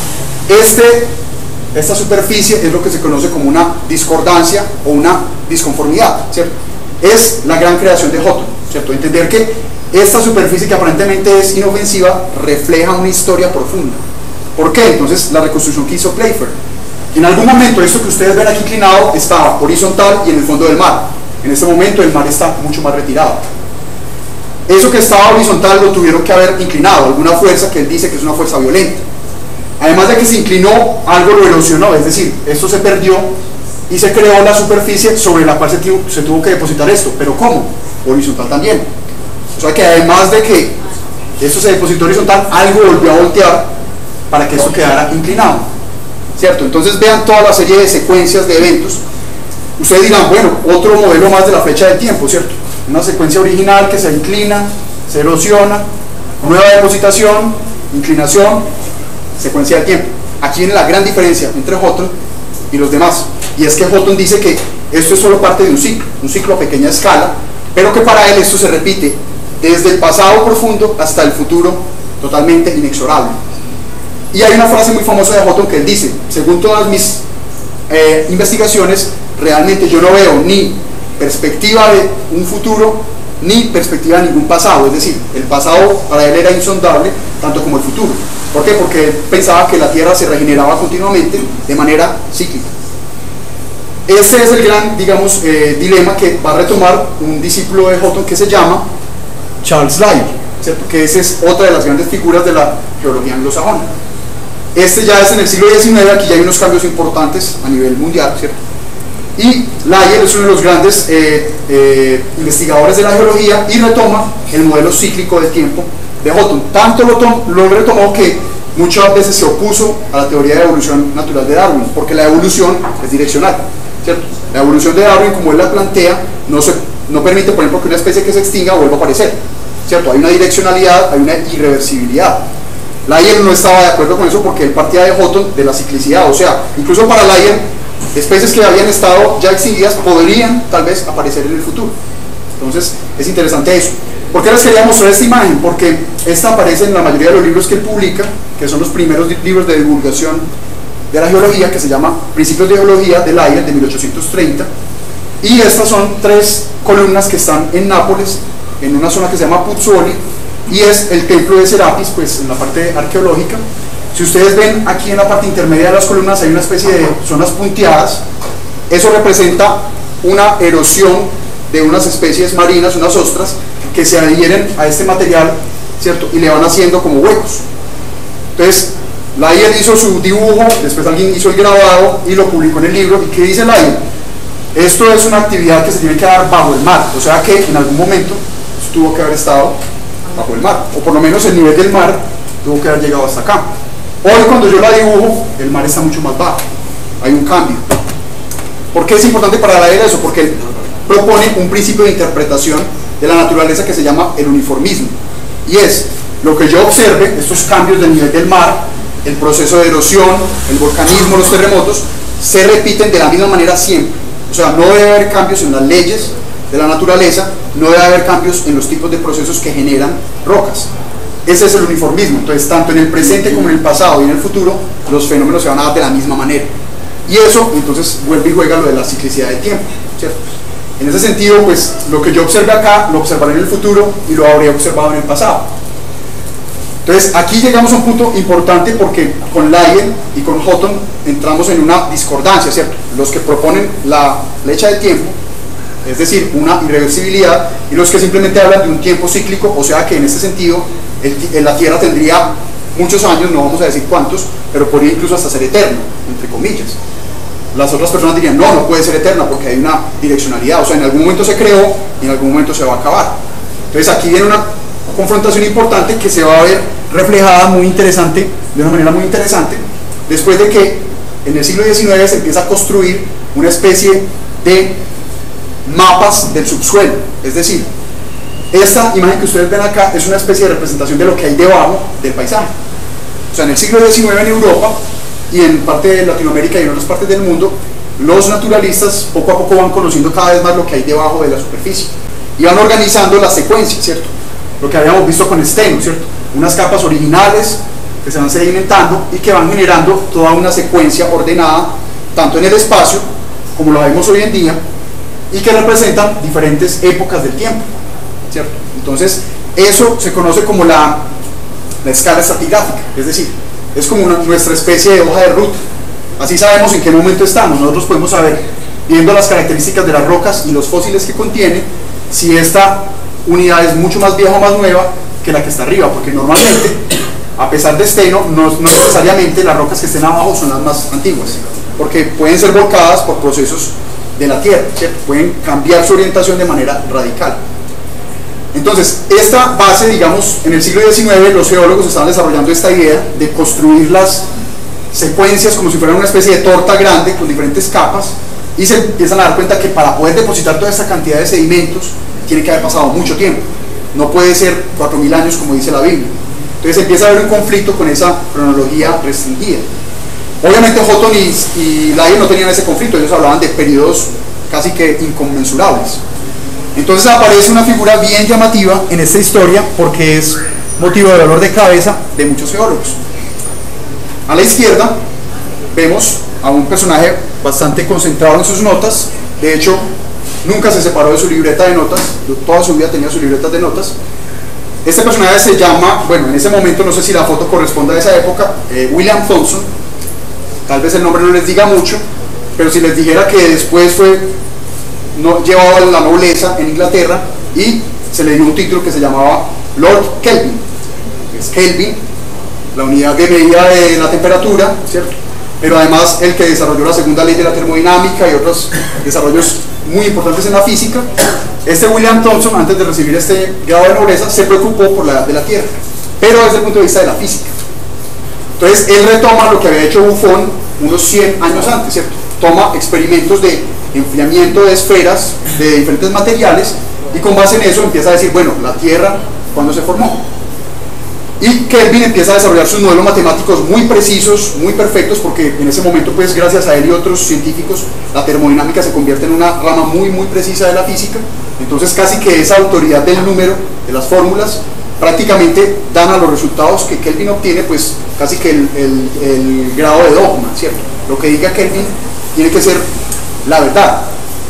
Este, esta superficie es lo que se conoce como una discordancia o una disconformidad, ¿cierto? Es la gran creación de Hutton, ¿cierto? Entender que esta superficie, que aparentemente es inofensiva, refleja una historia profunda. ¿Por qué? Entonces, la reconstrucción que hizo Playfair. En algún momento, esto que ustedes ven aquí inclinado estaba horizontal y en el fondo del mar. En este momento el mar está mucho más retirado. Eso que estaba horizontal lo tuvieron que haber inclinado, alguna fuerza que él dice que es una fuerza violenta. Además de que se inclinó, algo lo erosionó, es decir, esto se perdió y se creó la superficie sobre la cual se tuvo, se tuvo que depositar esto. ¿Pero cómo? Horizontal también. O sea que además de que esto se depositó horizontal, algo volvió a voltear para que esto quedara inclinado, ¿cierto? Entonces vean toda la serie de secuencias de eventos. Ustedes dirán, bueno, otro modelo más de la flecha del tiempo, ¿cierto? Una secuencia original que se inclina, se erosiona, nueva depositación, inclinación, secuencia del tiempo. Aquí viene la gran diferencia entre Hutton y los demás, y es que Hutton dice que esto es solo parte de un ciclo, un ciclo a pequeña escala, pero que para él esto se repite desde el pasado profundo hasta el futuro totalmente inexorable. Y hay una frase muy famosa de Hutton que él dice: según todas mis eh, investigaciones, realmente yo no veo ni perspectiva de un futuro ni perspectiva de ningún pasado, es decir, el pasado para él era insondable tanto como el futuro. ¿Por qué? Porque él pensaba que la Tierra se regeneraba continuamente de manera cíclica. Este es el gran, digamos, eh, dilema que va a retomar un discípulo de Hutton que se llama Charles Lyell, ¿cierto? Que esa es otra de las grandes figuras de la geología anglosajona. Este ya es en el siglo diecinueve, aquí ya hay unos cambios importantes a nivel mundial, ¿cierto? Y Lyell es uno de los grandes eh, eh, investigadores de la geología y retoma el modelo cíclico del tiempo de Hutton. Tanto lo, lo retomó que muchas veces se opuso a la teoría de evolución natural de Darwin, porque la evolución es direccional, ¿cierto? La evolución de Darwin, como él la plantea, no, se, no permite, por ejemplo, que una especie que se extinga vuelva a aparecer, ¿cierto? Hay una direccionalidad, hay una irreversibilidad. Lyell no estaba de acuerdo con eso porque él partía de Hutton de la ciclicidad, o sea, incluso para Lyell, especies que habían estado ya extinguidas podrían tal vez aparecer en el futuro. Entonces es interesante eso. ¿Por qué les quería mostrar esta imagen? Porque esta aparece en la mayoría de los libros que él publica, que son los primeros libros de divulgación de la geología, que se llama Principios de Geología de Lyell, de mil ochocientos treinta, y estas son tres columnas que están en Nápoles, en una zona que se llama Pozzuoli, y es el templo de Serapis, pues en la parte arqueológica. Si ustedes ven aquí en la parte intermedia de las columnas hay una especie de zonas punteadas. Eso representa una erosión de unas especies marinas, unas ostras, que se adhieren a este material, ¿cierto? Y le van haciendo como huecos. Entonces, Lyell hizo su dibujo, después alguien hizo el grabado y lo publicó en el libro. ¿Y qué dice Lyell? Esto es una actividad que se tiene que dar bajo el mar, o sea que en algún momento tuvo que haber estado bajo el mar, o por lo menos el nivel del mar tuvo que haber llegado hasta acá. Hoy cuando yo la dibujo, el mar está mucho más bajo, hay un cambio. ¿Por qué es importante para la era eso? Porque él propone un principio de interpretación de la naturaleza que se llama el uniformismo, y es lo que yo observe, estos cambios del nivel del mar, el proceso de erosión, el volcanismo, los terremotos, se repiten de la misma manera siempre. O sea, no debe haber cambios en las leyes de la naturaleza, no debe haber cambios en los tipos de procesos que generan rocas. Ese es el uniformismo. Entonces, tanto en el presente como en el pasado y en el futuro, los fenómenos se van a dar de la misma manera. Y eso, entonces, vuelve y juega lo de la ciclicidad del tiempo, ¿cierto? En ese sentido, pues, lo que yo observe acá, lo observaré en el futuro y lo habría observado en el pasado. Entonces, aquí llegamos a un punto importante porque con Lyell y con Hutton entramos en una discordancia, ¿cierto? Los que proponen la flecha del tiempo, es decir, una irreversibilidad, y los que simplemente hablan de un tiempo cíclico, o sea que en este sentido el, la Tierra tendría muchos años, no vamos a decir cuántos, pero podría incluso hasta ser eterno, entre comillas. Las otras personas dirían, no, no puede ser eterna porque hay una direccionalidad, o sea, en algún momento se creó y en algún momento se va a acabar. Entonces aquí viene una confrontación importante que se va a ver reflejada muy interesante, de una manera muy interesante, después de que en el siglo diecinueve se empieza a construir una especie de mapas del subsuelo. Es decir, esta imagen que ustedes ven acá es una especie de representación de lo que hay debajo del paisaje. O sea, en el siglo diecinueve en Europa y en parte de Latinoamérica y en otras partes del mundo, los naturalistas poco a poco van conociendo cada vez más lo que hay debajo de la superficie y van organizando las secuencias, ¿cierto? Lo que habíamos visto con Steno, ¿cierto? Unas capas originales que se van sedimentando y que van generando toda una secuencia ordenada, tanto en el espacio, como lo vemos hoy en día, y que representan diferentes épocas del tiempo, ¿cierto? Entonces, eso se conoce como la, la escala estratigráfica, es decir, es como una, nuestra especie de hoja de ruta. Así sabemos en qué momento estamos. Nosotros podemos saber, viendo las características de las rocas y los fósiles que contiene, si esta unidad es mucho más vieja o más nueva que la que está arriba, porque normalmente, a pesar de Steno, no, no necesariamente las rocas que estén abajo son las más antiguas, porque pueden ser volcadas por procesos de la Tierra, ¿cierto? Pueden cambiar su orientación de manera radical. Entonces, esta base, digamos, en el siglo diecinueve los geólogos estaban desarrollando esta idea de construir las secuencias como si fueran una especie de torta grande con diferentes capas, y se empiezan a dar cuenta que para poder depositar toda esta cantidad de sedimentos tiene que haber pasado mucho tiempo. No puede ser cuatro mil años como dice la Biblia. Entonces empieza a haber un conflicto con esa cronología restringida. Obviamente Hutton y, y Lyell no tenían ese conflicto, ellos hablaban de periodos casi que inconmensurables. Entonces aparece una figura bien llamativa en esta historia porque es motivo de dolor de cabeza de muchos geólogos. A la izquierda vemos a un personaje bastante concentrado en sus notas, de hecho nunca se separó de su libreta de notas, toda su vida tenía su libreta de notas. Este personaje se llama, bueno, en ese momento no sé si la foto corresponde a esa época, eh, William Thomson. Tal vez el nombre no les diga mucho, pero si les dijera que después fue no, llevado a la nobleza en Inglaterra y se le dio un título que se llamaba Lord Kelvin. Es Kelvin, la unidad de medida de la temperatura, ¿cierto? Pero además el que desarrolló la segunda ley de la termodinámica y otros desarrollos muy importantes en la física. Este William Thomson, antes de recibir este grado de nobleza, se preocupó por la edad de la Tierra, pero desde el punto de vista de la física. Entonces él retoma lo que había hecho Buffon unos cien años antes, ¿cierto? Toma experimentos de enfriamiento de esferas de diferentes materiales y con base en eso empieza a decir, bueno, la Tierra, ¿cuándo se formó? Y Kelvin empieza a desarrollar sus modelos matemáticos muy precisos, muy perfectos, porque en ese momento, pues gracias a él y otros científicos, la termodinámica se convierte en una rama muy, muy precisa de la física. Entonces casi que esa autoridad del número, de las fórmulas, prácticamente dan a los resultados que Kelvin obtiene, pues casi que el, el, el grado de dogma, ¿cierto? Lo que diga Kelvin tiene que ser la verdad.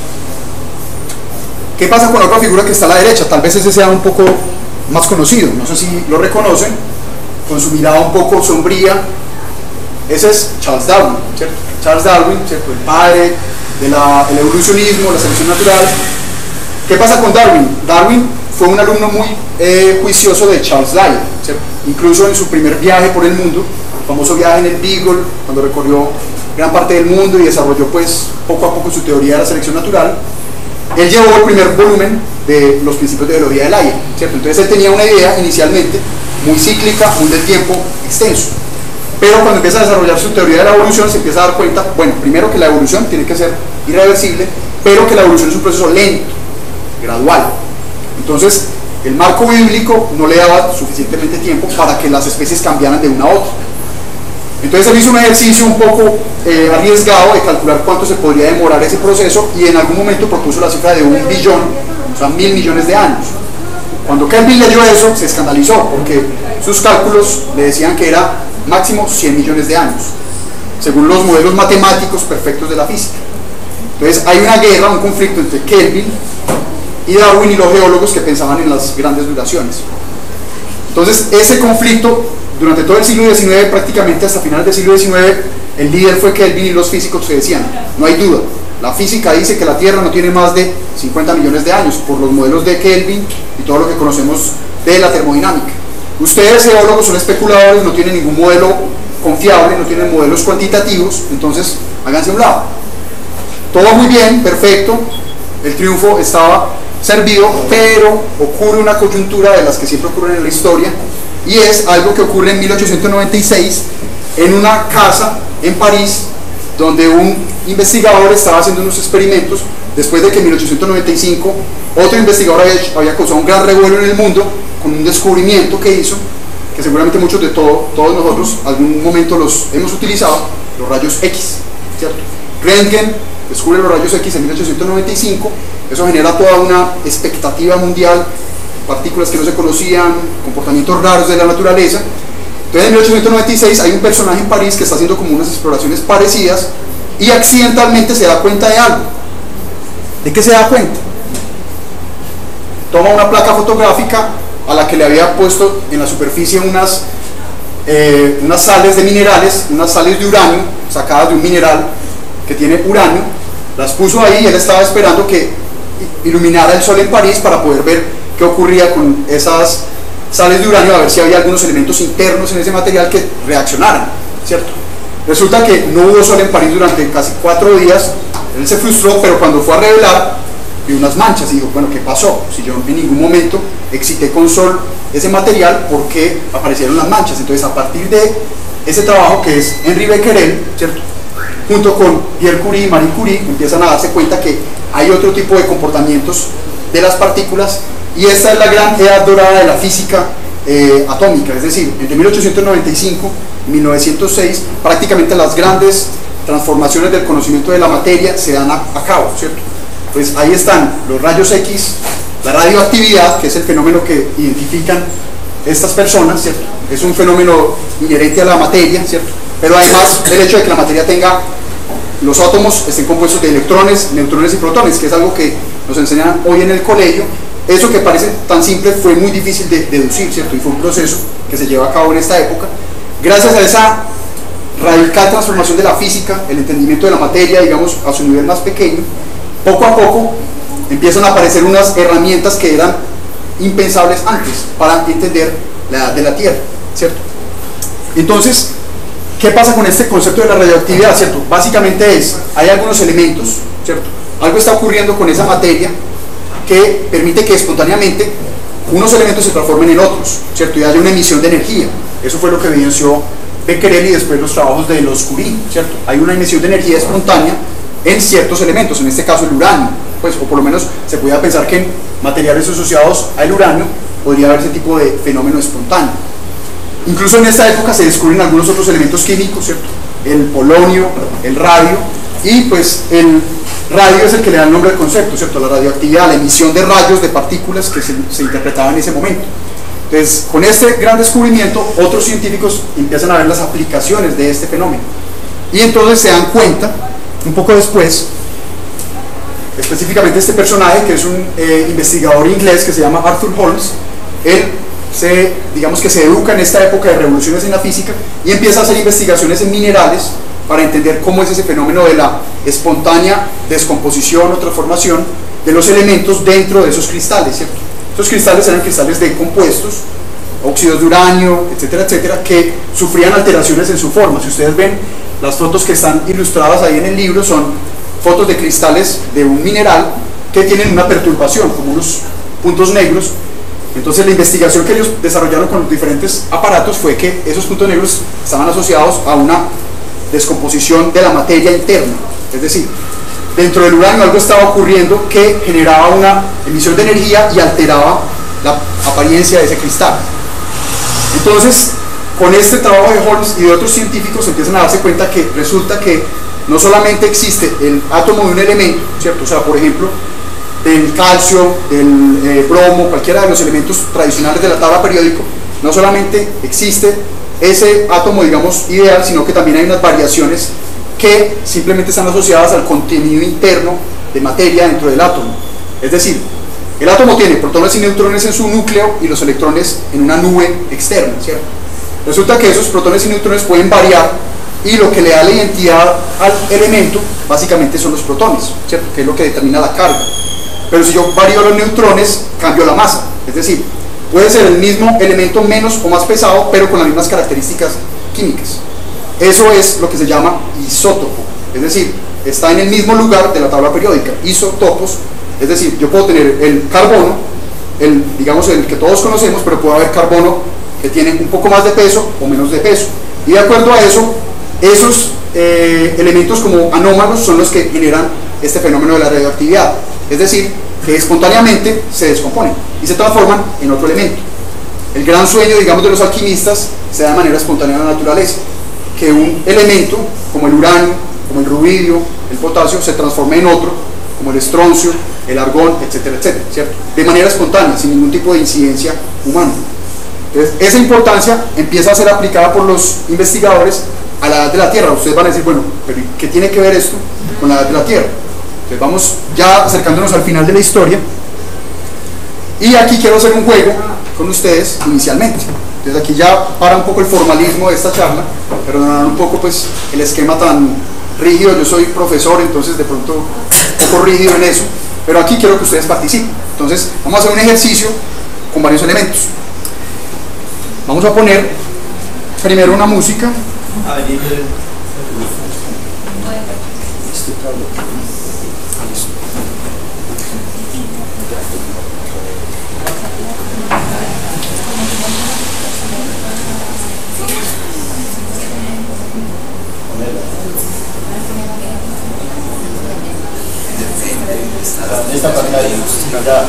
¿Qué pasa con la otra figura que está a la derecha? Tal vez ese sea un poco más conocido, no sé si lo reconocen, con su mirada un poco sombría. Ese es Charles Darwin, ¿cierto? Charles Darwin, ¿cierto? El padre del evolucionismo, la selección natural. ¿Qué pasa con Darwin? Darwin fue un alumno muy eh, juicioso de Charles Lyell, ¿cierto? Incluso en su primer viaje por el mundo, el famoso viaje en el Beagle, cuando recorrió gran parte del mundo y desarrolló pues poco a poco su teoría de la selección natural, él llevó el primer volumen de los principios de biología de Lyell, ¿cierto? Entonces él tenía una idea inicialmente muy cíclica, muy de tiempo extenso. Pero cuando empieza a desarrollar su teoría de la evolución, se empieza a dar cuenta, bueno, primero que la evolución tiene que ser irreversible, pero que la evolución es un proceso lento, gradual. Entonces, el marco bíblico no le daba suficientemente tiempo para que las especies cambiaran de una a otra. Entonces él hizo un ejercicio un poco eh, arriesgado de calcular cuánto se podría demorar ese proceso y en algún momento propuso la cifra de un billón, o sea, mil millones de años. Cuando Kelvin leyó eso, se escandalizó porque sus cálculos le decían que era máximo cien millones de años, según los modelos matemáticos perfectos de la física. Entonces hay una guerra, un conflicto entre Kelvin y Darwin y los geólogos que pensaban en las grandes duraciones. Entonces ese conflicto, durante todo el siglo diecinueve, prácticamente hasta finales del siglo diecinueve, el líder fue Kelvin y los físicos se decían, no hay duda, la física dice que la Tierra no tiene más de cincuenta millones de años, por los modelos de Kelvin y todo lo que conocemos de la termodinámica. Ustedes geólogos son especuladores, no tienen ningún modelo confiable, no tienen modelos cuantitativos, entonces háganse a un lado. Todo muy bien, perfecto, el triunfo estaba servido, pero ocurre una coyuntura de las que siempre ocurren en la historia, y es algo que ocurre en mil ochocientos noventa y seis en una casa en París, donde un investigador estaba haciendo unos experimentos después de que en mil ochocientos noventa y cinco otro investigador había, había causado un gran revuelo en el mundo con un descubrimiento que hizo, que seguramente muchos de todo, todos nosotros algún momento los hemos utilizado, los rayos X, ¿cierto? Röntgen descubre los rayos X en mil ochocientos noventa y cinco, eso genera toda una expectativa mundial, partículas que no se conocían, comportamientos raros de la naturaleza. Entonces en mil ochocientos noventa y seis hay un personaje en París que está haciendo como unas exploraciones parecidas y accidentalmente se da cuenta de algo. ¿De qué se da cuenta? Toma una placa fotográfica a la que le había puesto en la superficie unas, eh, unas sales de minerales, unas sales de uranio sacadas de un mineral que tiene uranio, las puso ahí y él estaba esperando que iluminara el sol en París para poder ver qué ocurría con esas sales de uranio, a ver si había algunos elementos internos en ese material que reaccionaran, ¿cierto? Resulta que no hubo sol en París durante casi cuatro días, él se frustró, pero cuando fue a revelar, vio unas manchas y dijo, bueno, ¿qué pasó? Si yo en ningún momento excité con sol ese material, ¿por qué aparecieron las manchas? Entonces, a partir de ese trabajo que es Henri Becquerel, ¿cierto?, junto con Pierre Curie y Marie Curie, empiezan a darse cuenta que hay otro tipo de comportamientos de las partículas, y esta es la gran edad dorada de la física eh, atómica, es decir, entre mil ochocientos noventa y cinco y mil novecientos seis prácticamente las grandes transformaciones del conocimiento de la materia se dan a, a cabo, ¿cierto? Pues ahí están los rayos X, la radioactividad, que es el fenómeno que identifican estas personas, ¿cierto? Es un fenómeno inherente a la materia, ¿cierto? Pero además el hecho de que la materia tenga, los átomos estén compuestos de electrones, neutrones y protones, que es algo que nos enseñan hoy en el colegio. Eso que parece tan simple fue muy difícil de deducir, ¿cierto? Y fue un proceso que se lleva a cabo en esta época. Gracias a esa radical transformación de la física, el entendimiento de la materia, digamos, a su nivel más pequeño, poco a poco empiezan a aparecer unas herramientas que eran impensables antes para entender la edad de la Tierra, ¿cierto? Entonces, ¿qué pasa con este concepto de la radioactividad, ¿cierto? Básicamente es, hay algunos elementos, ¿cierto? Algo está ocurriendo con esa materia que permite que espontáneamente unos elementos se transformen en otros, ¿cierto? Y haya una emisión de energía. Eso fue lo que evidenció Becquerel y después los trabajos de los Curie, ¿cierto? Hay una emisión de energía espontánea en ciertos elementos, en este caso el uranio, pues, o por lo menos se podía pensar que en materiales asociados al uranio podría haber ese tipo de fenómeno espontáneo. Incluso en esta época se descubren algunos otros elementos químicos, ¿cierto? El polonio, el radio, y pues el radio es el que le da el nombre al concepto, ¿cierto? La radioactividad, la emisión de rayos de partículas que se, se interpretaban en ese momento. Entonces, con este gran descubrimiento, otros científicos empiezan a ver las aplicaciones de este fenómeno. Y entonces se dan cuenta, un poco después, específicamente este personaje, que es un eh, investigador inglés que se llama Arthur Holmes, él se, digamos que se educa en esta época de revoluciones en la física y empieza a hacer investigaciones en minerales para entender cómo es ese fenómeno de la espontánea descomposición o transformación de los elementos dentro de esos cristales, ¿cierto? Esos cristales eran cristales de compuestos, óxidos de uranio, etcétera, etcétera, que sufrían alteraciones en su forma. Si ustedes ven las fotos que están ilustradas ahí en el libro, son fotos de cristales de un mineral que tienen una perturbación, como unos puntos negros, Entonces la investigación que ellos desarrollaron con los diferentes aparatos fue que esos puntos negros estaban asociados a una descomposición de la materia interna, es decir, dentro del uranio algo estaba ocurriendo que generaba una emisión de energía y alteraba la apariencia de ese cristal. Entonces, con este trabajo de Holmes y de otros científicos empiezan a darse cuenta que resulta que no solamente existe el átomo de un elemento, ¿cierto? O sea, por ejemplo, del calcio, del eh, bromo, cualquiera de los elementos tradicionales de la tabla periódica, no solamente existe ese átomo, digamos, ideal, sino que también hay unas variaciones que simplemente están asociadas al contenido interno de materia dentro del átomo. Es decir, el átomo tiene protones y neutrones en su núcleo y los electrones en una nube externa, ¿cierto? Resulta que esos protones y neutrones pueden variar y lo que le da la identidad al elemento básicamente son los protones, ¿cierto? Que es lo que determina la carga. Pero si yo varío los neutrones, cambio la masa, es decir, puede ser el mismo elemento menos o más pesado, pero con las mismas características químicas. Eso es lo que se llama isótopo, es decir, está en el mismo lugar de la tabla periódica, isótopos, es decir, yo puedo tener el carbono, el, digamos el que todos conocemos, pero puede haber carbono que tiene un poco más de peso o menos de peso, y de acuerdo a eso, esos eh, elementos como anómalos son los que generan este fenómeno de la radioactividad, es decir, que espontáneamente se descomponen y se transforman en otro elemento. El gran sueño, digamos, de los alquimistas se da de manera espontánea en la naturaleza, que un elemento como el uranio, como el rubidio, el potasio, se transforme en otro, como el estroncio, el argón, etcétera, etcétera, ¿cierto? De manera espontánea, sin ningún tipo de incidencia humana. Entonces, esa importancia empieza a ser aplicada por los investigadores a la edad de la Tierra. Ustedes van a decir, bueno, pero ¿qué tiene que ver esto con la edad de la Tierra? Entonces vamos ya acercándonos al final de la historia, y aquí quiero hacer un juego con ustedes inicialmente. Entonces aquí ya para un poco el formalismo de esta charla, perdonar un poco pues el esquema tan rígido. Yo soy profesor, entonces de pronto un poco rígido en eso, pero aquí quiero que ustedes participen. Entonces vamos a hacer un ejercicio con varios elementos. Vamos a poner primero una música. Esta parte ahí, ya.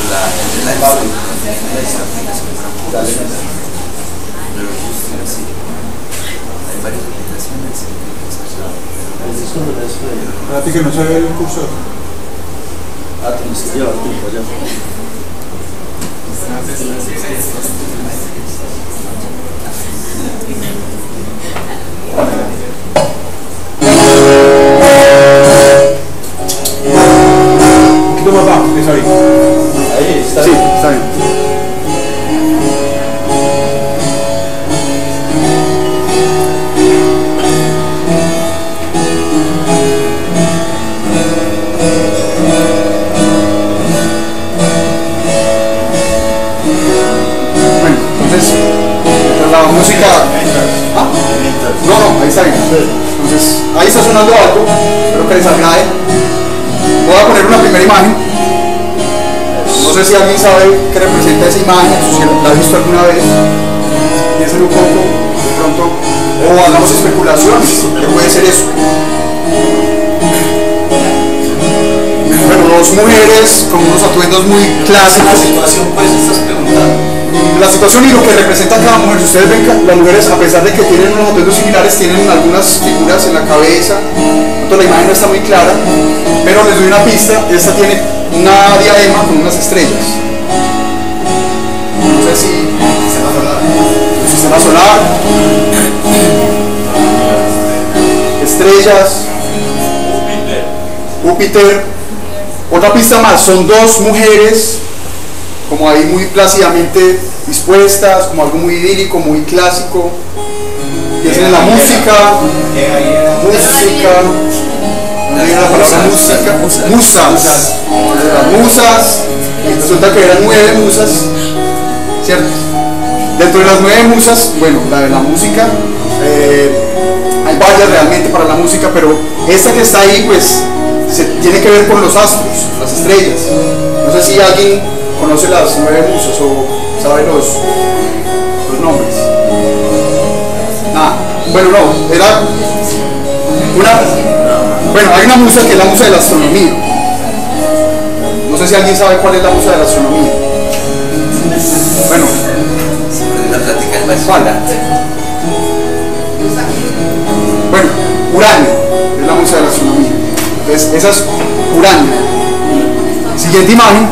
Hay varias aplicaciones. Para ti que no se ve el cursor. Ah, tienes que llevar tiempo ya. Un poquito más abajo, eso ahí. Ahí está. Sí, está bien. La música. ¿Ah? No, no, ahí está bien. Entonces, ahí está sonando algo, espero que les agrade. Voy a poner una primera imagen. No sé si alguien sabe qué representa esa imagen, si la ha visto alguna vez. Piensen un poco, de pronto, o hagamos especulaciones, ¿qué puede ser eso? Bueno, dos mujeres con unos atuendos muy clásicos. La situación, pues, estás preguntando. La situación y lo que representa cada mujer. Si ustedes ven que las mujeres, a pesar de que tienen unos atuendos similares, tienen algunas figuras en la cabeza. Entonces la imagen no está muy clara, pero les doy una pista. Esta tiene una diadema con unas estrellas. No sé si sistema solar. El sistema solar. Estrellas. Júpiter. Otra pista más. Son dos mujeres, como ahí muy plácidamente dispuestas, como algo muy idílico, muy clásico. Piensen en la música, música, no digan la palabra música, musas, las musas, y resulta que eran nueve musas, ¿cierto? Dentro de las nueve musas, bueno, la de la música, eh, hay varias realmente para la música, pero esta que está ahí, pues, se tiene que ver con los astros, las estrellas. No sé si alguien conoce las nueve musas o sabe los, los nombres? Ah, bueno, no, era una... Bueno, hay una musa que es la musa de la astronomía. No sé si alguien sabe cuál es la musa de la astronomía. Bueno, La plática es más ¿cuál? Bueno, Uranio es la musa de la astronomía. Entonces, esa es Uranio. Siguiente imagen.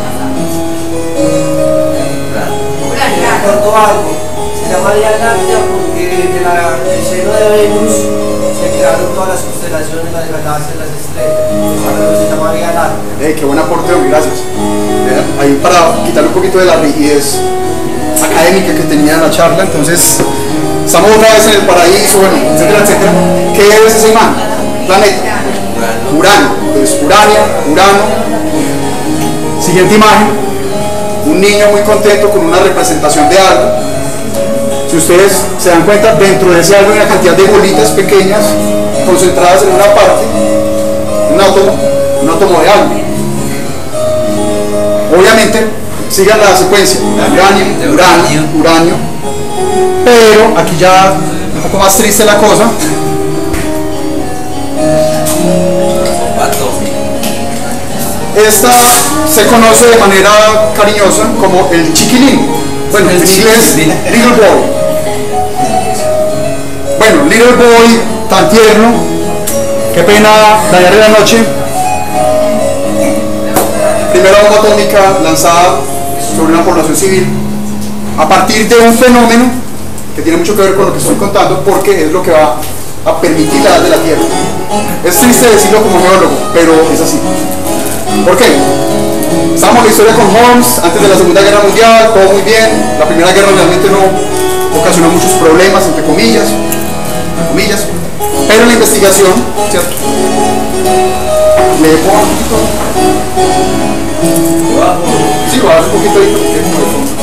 Cortó algo, se llama Vía Láctea porque de la, del seno de Venus se crearon todas las constelaciones, las galaxias, las estrellas. Eso se llama Vía Láctea. Eh, qué buen aporte, hombre, gracias. Eh, ahí para quitarle un poquito de la rigidez académica que tenía la charla. Entonces, estamos otra vez en el paraíso, bueno, etcétera, etcétera. ¿Qué es ese imán? Planeta. Urano. Entonces, Urania, Urano. Siguiente imagen. Un niño muy contento con una representación de algo. Si ustedes se dan cuenta, dentro de ese algo hay una cantidad de bolitas pequeñas concentradas en una parte, un átomo, un átomo de algo. Obviamente, sigan la secuencia: uranio, uranio, uranio. Pero aquí ya un poco más triste la cosa. Esta se conoce de manera cariñosa como el chiquilín. Bueno, en inglés, little boy. Bueno, little boy, tan tierno. Qué pena dañarle la noche. Primera bomba atómica lanzada sobre una población civil a partir de un fenómeno que tiene mucho que ver con lo que estoy contando, porque es lo que va a permitir la edad de la Tierra. Es triste decirlo como geólogo, pero es así. ¿Por qué? Estábamos en la historia con Holmes antes de la Segunda Guerra Mundial, todo muy bien. La Primera Guerra realmente no ocasionó muchos problemas, entre comillas, entre comillas. Pero la investigación, ¿cierto? ¿Le pongo un poquito? Sí, lo hago un poquito ahí, porque es muy fondo.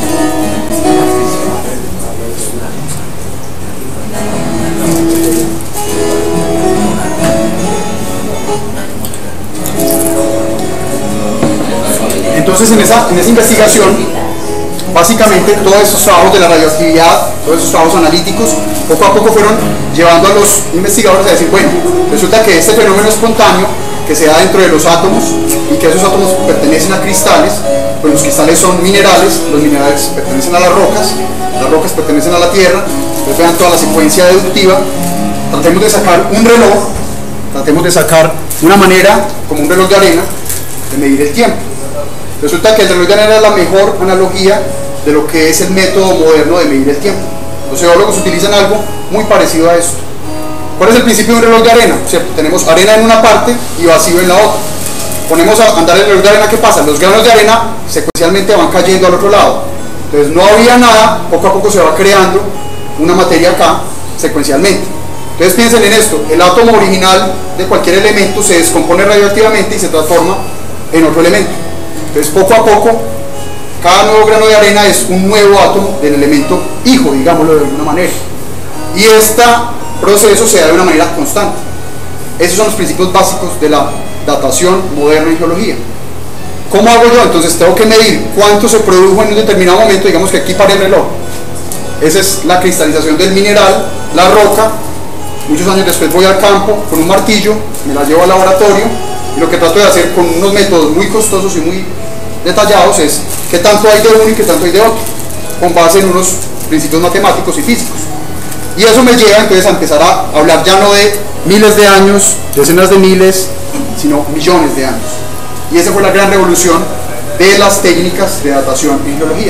Entonces, en esa, en esa investigación, básicamente todos esos trabajos de la radioactividad, todos esos trabajos analíticos, poco a poco fueron llevando a los investigadores a decir, bueno, resulta que este fenómeno espontáneo que se da dentro de los átomos y que esos átomos pertenecen a cristales, pues los cristales son minerales, los minerales pertenecen a las rocas, las rocas pertenecen a la tierra. Entonces vean toda la secuencia deductiva. Tratemos de sacar un reloj, tratemos de sacar una manera, como un reloj de arena, de medir el tiempo. Resulta que el reloj de arena es la mejor analogía de lo que es el método moderno de medir el tiempo. Los geólogos utilizan algo muy parecido a esto. ¿Cuál es el principio de un reloj de arena? ¿Cierto? Tenemos arena en una parte y vacío en la otra. Ponemos a andar el reloj de arena, ¿qué pasa? Los granos de arena secuencialmente van cayendo al otro lado. Entonces no había nada, poco a poco se va creando una materia acá secuencialmente. Entonces piensen en esto: el átomo original de cualquier elemento se descompone radioactivamente y se transforma en otro elemento. Entonces poco a poco cada nuevo grano de arena es un nuevo átomo del elemento hijo, digámoslo de alguna manera, y este proceso se da de una manera constante. Esos son los principios básicos de la datación moderna en geología. ¿Cómo hago yo? Entonces tengo que medir cuánto se produjo en un determinado momento. Digamos que aquí para el reloj, esa es la cristalización del mineral, la roca. Muchos años después voy al campo con un martillo, me la llevo al laboratorio, y lo que trato de hacer con unos métodos muy costosos y muy detallados es qué tanto hay de uno y qué tanto hay de otro, con base en unos principios matemáticos y físicos. Y eso me lleva entonces a empezar a hablar ya no de miles de años, decenas de miles, sino millones de años. Y esa fue la gran revolución de las técnicas de datación en geología.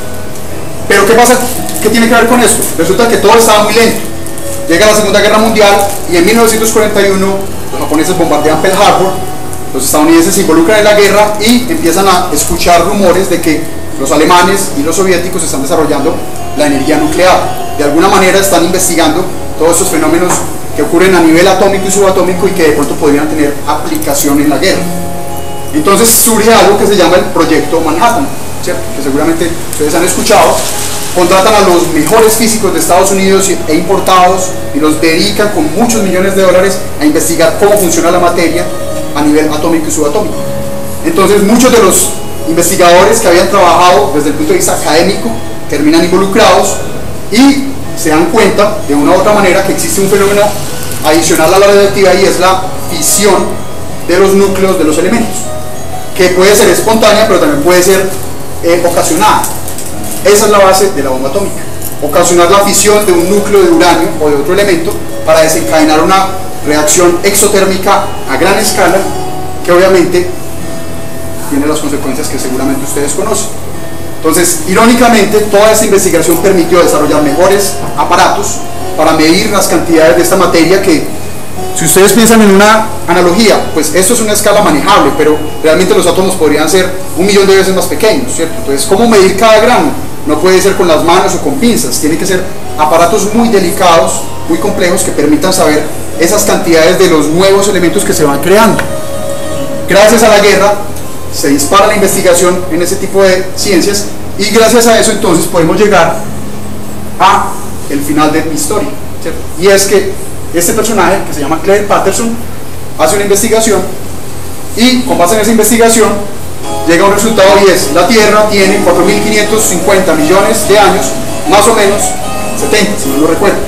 Pero ¿qué pasa? ¿Qué tiene que ver con esto? Resulta que todo estaba muy lento. Llega la Segunda Guerra Mundial y en mil novecientos cuarenta y uno los japoneses bombardean Pearl Harbor, los estadounidenses se involucran en la guerra y empiezan a escuchar rumores de que los alemanes y los soviéticos están desarrollando la energía nuclear. De alguna manera están investigando todos estos fenómenos que ocurren a nivel atómico y subatómico y que de pronto podrían tener aplicación en la guerra. Entonces surge algo que se llama el Proyecto Manhattan, ¿cierto? Que seguramente ustedes han escuchado. Contratan a los mejores físicos de Estados Unidos e importados y los dedican con muchos millones de dólares a investigar cómo funciona la materia a nivel atómico y subatómico. Entonces muchos de los investigadores que habían trabajado desde el punto de vista académico terminan involucrados y se dan cuenta de una u otra manera que existe un fenómeno adicional a la radioactividad, y es la fisión de los núcleos de los elementos, que puede ser espontánea pero también puede ser eh, ocasionada. Esa es la base de la bomba atómica: ocasionar la fisión de un núcleo de uranio o de otro elemento para desencadenar una reacción exotérmica a gran escala, que obviamente tiene las consecuencias que seguramente ustedes conocen. Entonces, irónicamente, toda esta investigación permitió desarrollar mejores aparatos para medir las cantidades de esta materia que, si ustedes piensan en una analogía, pues esto es una escala manejable, pero realmente los átomos podrían ser un millón de veces más pequeños, ¿cierto? Entonces, ¿cómo medir cada grano? No puede ser con las manos o con pinzas, tiene que ser aparatos muy delicados, muy complejos, que permitan saber esas cantidades de los nuevos elementos que se van creando. Gracias a la guerra se dispara la investigación en ese tipo de ciencias, y gracias a eso entonces podemos llegar a el final de mi historia, ¿cierto? Y es que este personaje, que se llama Claire Patterson, hace una investigación y con base en esa investigación llega a un resultado, y es: la Tierra tiene cuatro mil quinientos cincuenta millones de años, más o menos setenta, si no lo recuerdo.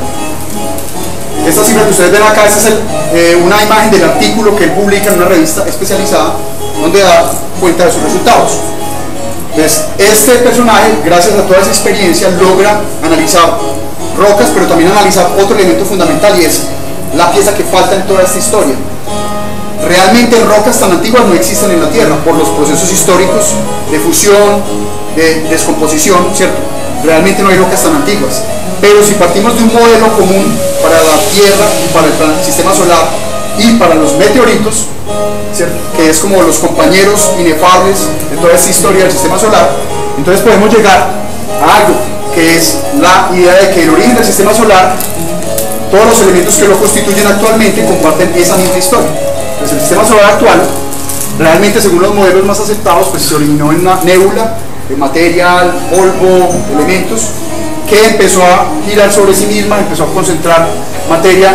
Esta cifra que ustedes ven acá, esta es el, eh, una imagen del artículo que él publica en una revista especializada, donde da cuenta de sus resultados. Entonces, este personaje, gracias a toda esa experiencia, logra analizar rocas, pero también analizar otro elemento fundamental, y es la pieza que falta en toda esta historia. Realmente rocas tan antiguas no existen en la Tierra por los procesos históricos de fusión, de descomposición, ¿cierto? Realmente no hay rocas tan antiguas. Pero si partimos de un modelo común para la Tierra y para el sistema solar y para los meteoritos, ¿cierto?, que es como los compañeros inefables de toda esta historia del sistema solar, entonces podemos llegar a algo que es la idea de que el origen del sistema solar, todos los elementos que lo constituyen actualmente comparten esa misma historia. Entonces el sistema solar actual, realmente según los modelos más aceptados, pues se originó en una nébula de material, polvo, elementos, que empezó a girar sobre sí misma, empezó a concentrar materia,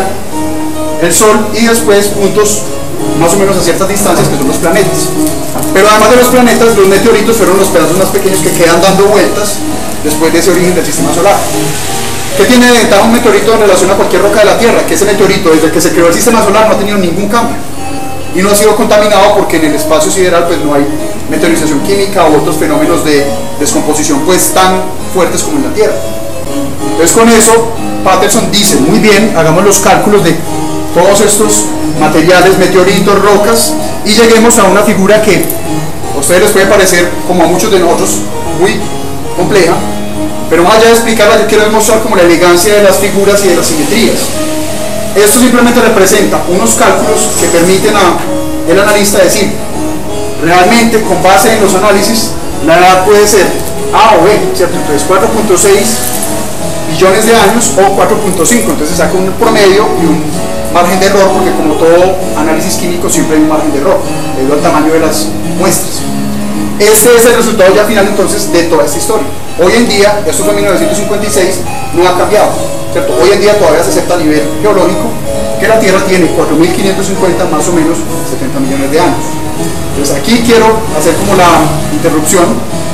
el Sol, y después puntos más o menos a ciertas distancias, que son los planetas. Pero además de los planetas, los meteoritos fueron los pedazos más pequeños que quedan dando vueltas después de ese origen del sistema solar. ¿Qué tiene de ventaja un meteorito en relación a cualquier roca de la Tierra? Que ese meteorito, desde que se creó el sistema solar, no ha tenido ningún cambio y no ha sido contaminado, porque en el espacio sideral pues no hay meteorización química u otros fenómenos de descomposición pues tan fuertes como en la Tierra. Entonces, con eso Patterson dice: muy bien, hagamos los cálculos de todos estos materiales, meteoritos, rocas, y lleguemos a una figura que a ustedes les puede parecer, como a muchos de nosotros, muy compleja, pero más allá de explicarla, yo quiero demostrar como la elegancia de las figuras y de las simetrías. Esto simplemente representa unos cálculos que permiten al analista decir, realmente con base en los análisis, la edad puede ser A o B, ¿cierto? Entonces cuatro punto seis billones de años o cuatro punto cinco, entonces saca un promedio y un margen de error, porque como todo análisis químico siempre hay un margen de error debido al tamaño de las muestras. Este es el resultado ya final entonces de toda esta historia. Hoy en día, esto fue en mil novecientos cincuenta y seis, no ha cambiado, ¿cierto? Hoy en día todavía se acepta a nivel geológico que la Tierra tiene cuatro mil quinientos cincuenta, más o menos setenta millones de años. Entonces aquí quiero hacer como la interrupción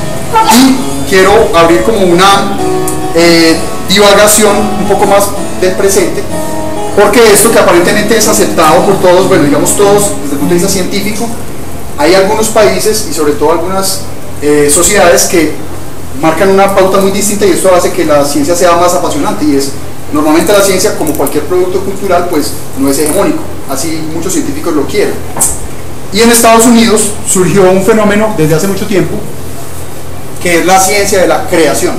y quiero abrir como una eh, divagación un poco más del presente, porque esto que aparentemente es aceptado por todos, bueno, digamos todos desde el punto de vista científico, hay algunos países y sobre todo algunas eh, sociedades que marcan una pauta muy distinta, y esto hace que la ciencia sea más apasionante, y es, normalmente la ciencia, como cualquier producto cultural, pues no es hegemónico, así muchos científicos lo quieren. Y en Estados Unidos surgió un fenómeno desde hace mucho tiempo, que es la ciencia de la creación.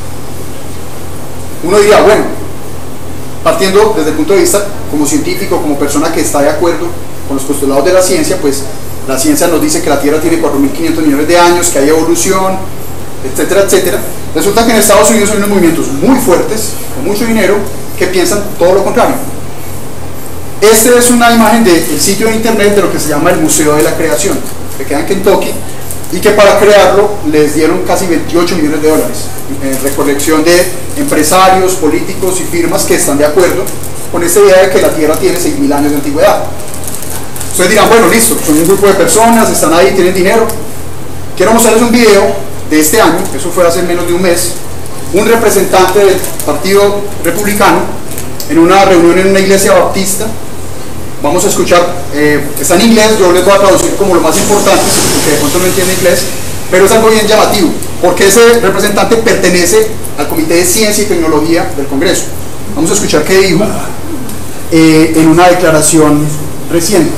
Uno diría, bueno, partiendo desde el punto de vista como científico, como persona que está de acuerdo con los postulados de la ciencia, pues la ciencia nos dice que la Tierra tiene cuatro mil quinientos millones de años, que hay evolución, etcétera, etcétera. Resulta que en Estados Unidos hay unos movimientos muy fuertes, con mucho dinero, que piensan todo lo contrario. Esta es una imagen del sitio de internet de lo que se llama el Museo de la Creación, que queda en Kentucky, y que para crearlo les dieron casi veintiocho millones de dólares, en recolección de empresarios, políticos y firmas que están de acuerdo con esta idea de que la Tierra tiene seis mil años de antigüedad. Ustedes dirán, bueno, listo, son un grupo de personas, están ahí, tienen dinero. quiero mostrarles un video de este año, eso fue hace menos de un mes, un representante del Partido Republicano en una reunión en una iglesia baptista. Vamos a escuchar, eh, está en inglés, yo les voy a traducir como lo más importante, porque de pronto no entiende inglés, pero es algo bien llamativo, porque ese representante pertenece al Comité de Ciencia y Tecnología del Congreso. Vamos a escuchar qué dijo eh, en una declaración reciente.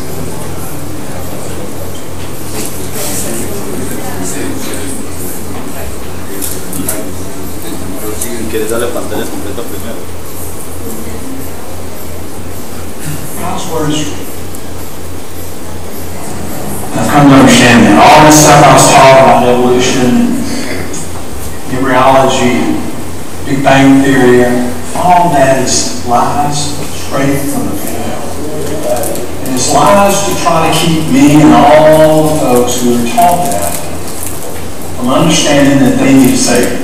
¿Quieres darle pantalla completa primero? I've come to understand that all this stuff I was talking about, evolution, embryology, Big Bang Theory, all that is lies straight from the pit of hell. And it's lies to try to keep me and all the folks who are taught that from understanding that they need a Savior.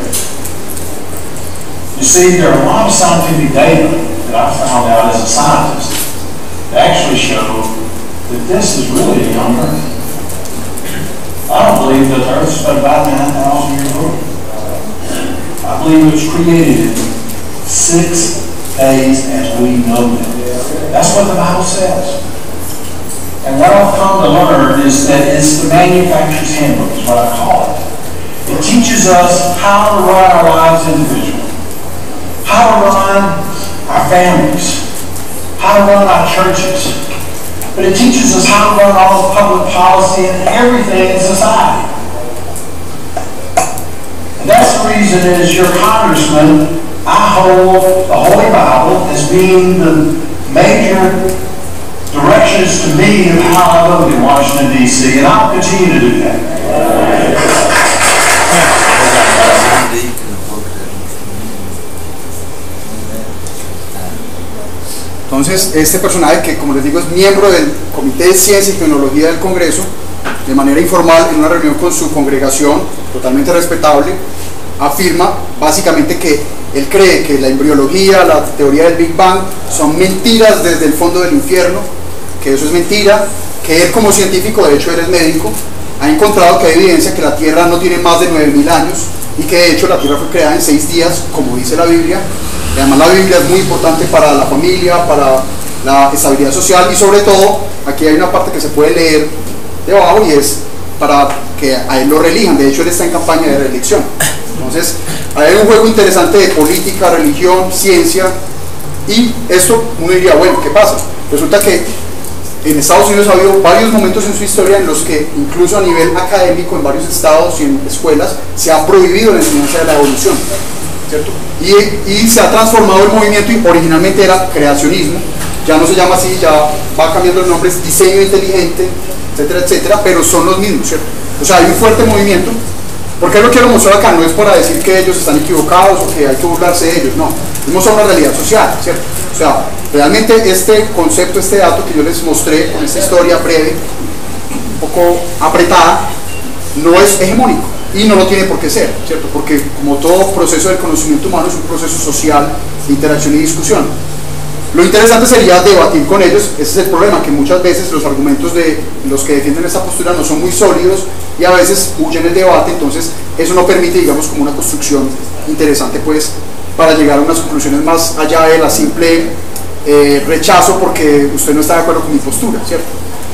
You see, there are a lot of scientific data that I found out as a scientist that actually show that this is really a young Earth. I don't believe that the Earth is about nine thousand years old. I believe it was created in six days as we know them. That's what the Bible says. And what I've come to learn is that it's the manufacturer's handbook, is what I call it. It teaches us how to run our lives individually, how to run our families, how to run our churches, but it teaches us how to run all the public policy and everything in society. And that's the reason as your congressman, I hold the Holy Bible as being the major directions to me of how I vote in Washington, D C, and I'll continue to do that. Entonces, este personaje que, como les digo, es miembro del Comité de Ciencia y Tecnología del Congreso, de manera informal, en una reunión con su congregación, totalmente respetable, afirma básicamente que él cree que la embriología, la teoría del Big Bang, son mentiras desde el fondo del infierno, que eso es mentira, que él como científico, de hecho él es médico, ha encontrado que hay evidencia que la Tierra no tiene más de nueve mil años y que de hecho la Tierra fue creada en seis días, como dice la Biblia. Y además la Biblia es muy importante para la familia, para la estabilidad social y sobre todo, aquí hay una parte que se puede leer debajo y es para que a él lo reelijan. De hecho él está en campaña de reelección. Entonces hay un juego interesante de política, religión, ciencia, y esto uno diría, bueno, ¿qué pasa? Resulta que en Estados Unidos ha habido varios momentos en su historia en los que incluso a nivel académico en varios estados y en escuelas se ha prohibido la enseñanza de la evolución, ¿cierto? Y, y se ha transformado el movimiento, y originalmente era creacionismo, ya no se llama así, ya va cambiando el nombre, es diseño inteligente, etcétera, etcétera, pero son los mismos, ¿cierto? O sea, hay un fuerte movimiento. ¿Por qué lo quiero mostrar acá? No es para decir que ellos están equivocados o que hay que burlarse de ellos, no. Es mostrar una realidad social, ¿cierto? O sea, realmente este concepto, este dato que yo les mostré con esta historia breve, un poco apretada, no es hegemónico y no lo tiene por qué ser, ¿cierto? Porque como todo proceso del conocimiento humano es un proceso social de interacción y discusión. Lo interesante sería debatir con ellos. Ese es el problema, que muchas veces los argumentos de los que defienden esta postura no son muy sólidos y a veces huyen el debate, entonces eso no permite, digamos, como una construcción interesante, pues, para llegar a unas conclusiones más allá de la simple eh, rechazo porque usted no está de acuerdo con mi postura, ¿cierto?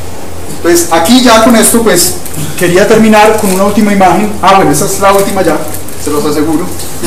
Pues aquí ya con esto, pues, quería terminar con una última imagen. Ah, bueno, esa es la última ya, se los aseguro.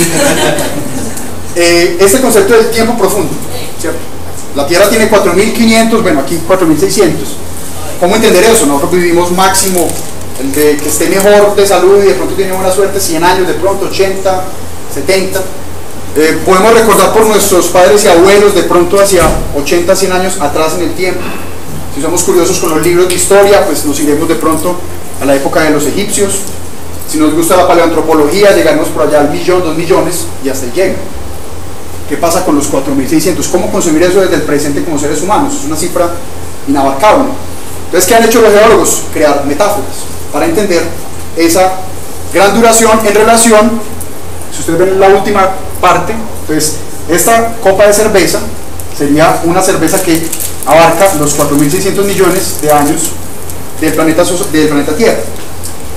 eh, este concepto del tiempo profundo, ¿cierto? La Tierra tiene cuatro mil quinientos, bueno, aquí cuatro mil seiscientos. ¿Cómo entender eso? Nosotros vivimos máximo, el de que esté mejor de salud y de pronto tiene buena suerte, cien años, de pronto ochenta, setenta. Eh, podemos recordar por nuestros padres y abuelos, de pronto hacia ochenta, cien años atrás en el tiempo. Si somos curiosos con los libros de historia, pues nos iremos de pronto a la época de los egipcios. Si nos gusta la paleoantropología, llegarnos por allá al millón, dos millones y hasta ahí llega. ¿Qué pasa con los cuatro mil seiscientos? ¿Cómo concebir eso desde el presente como seres humanos? Es una cifra inabarcable. Entonces, ¿qué han hecho los geólogos? Crear metáforas para entender esa gran duración en relación, si ustedes ven la última parte, pues esta copa de cerveza sería una cerveza que abarca los cuatro mil seiscientos millones de años del planeta, del planeta Tierra.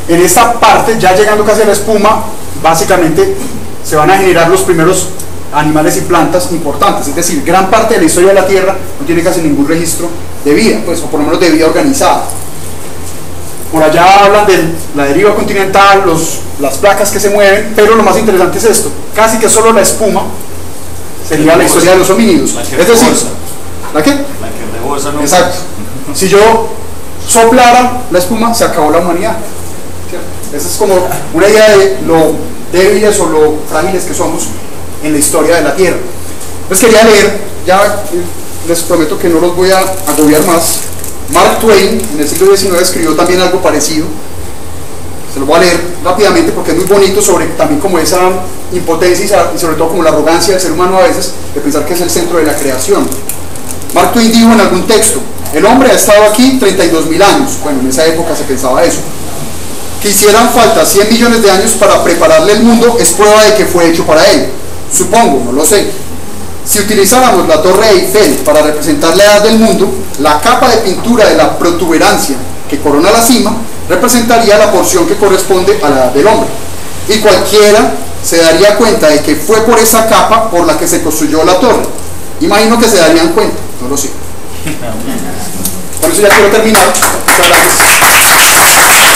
en esta parte, ya llegando casi a la espuma, básicamente se van a generar los primeros animales y plantas importantes, es decir, gran parte de la historia de la Tierra no tiene casi ningún registro de vida, pues, o por lo menos de vida organizada. Por allá hablan de la deriva continental, los, las placas que se mueven, pero lo más interesante es esto, casi que solo la espuma sería la historia de los homínidos. La que es decir, rebosa. ¿la qué? La que rebosa, ¿no? Exacto. Si yo soplara la espuma, se acabó la humanidad. ¿Cierto? Esa es como una idea de lo débiles o lo frágiles que somos en la historia de la Tierra. Pues quería leer, ya les prometo que no los voy a agobiar más. Mark Twain en el siglo diecinueve escribió también algo parecido. Se lo voy a leer rápidamente porque es muy bonito, sobre también como esa impotencia y sobre todo como la arrogancia del ser humano a veces de pensar que es el centro de la creación. Mark Twain dijo en algún texto: el hombre ha estado aquí treinta y dos mil años. Bueno, en esa época se pensaba eso. Que hicieran falta cien millones de años para prepararle el mundo es prueba de que fue hecho para él. Supongo, no lo sé. Si utilizáramos la Torre Eiffel para representar la edad del mundo, la capa de pintura de la protuberancia que corona la cima representaría la porción que corresponde a la edad del hombre. Y cualquiera se daría cuenta de que fue por esa capa por la que se construyó la torre. Imagino que se darían cuenta, no lo sé. Por eso ya quiero terminar. Muchas gracias.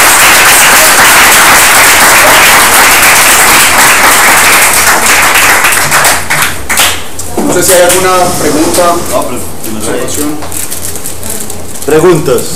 No sé si hay alguna pregunta, No, pero primero hay- observación. Preguntas.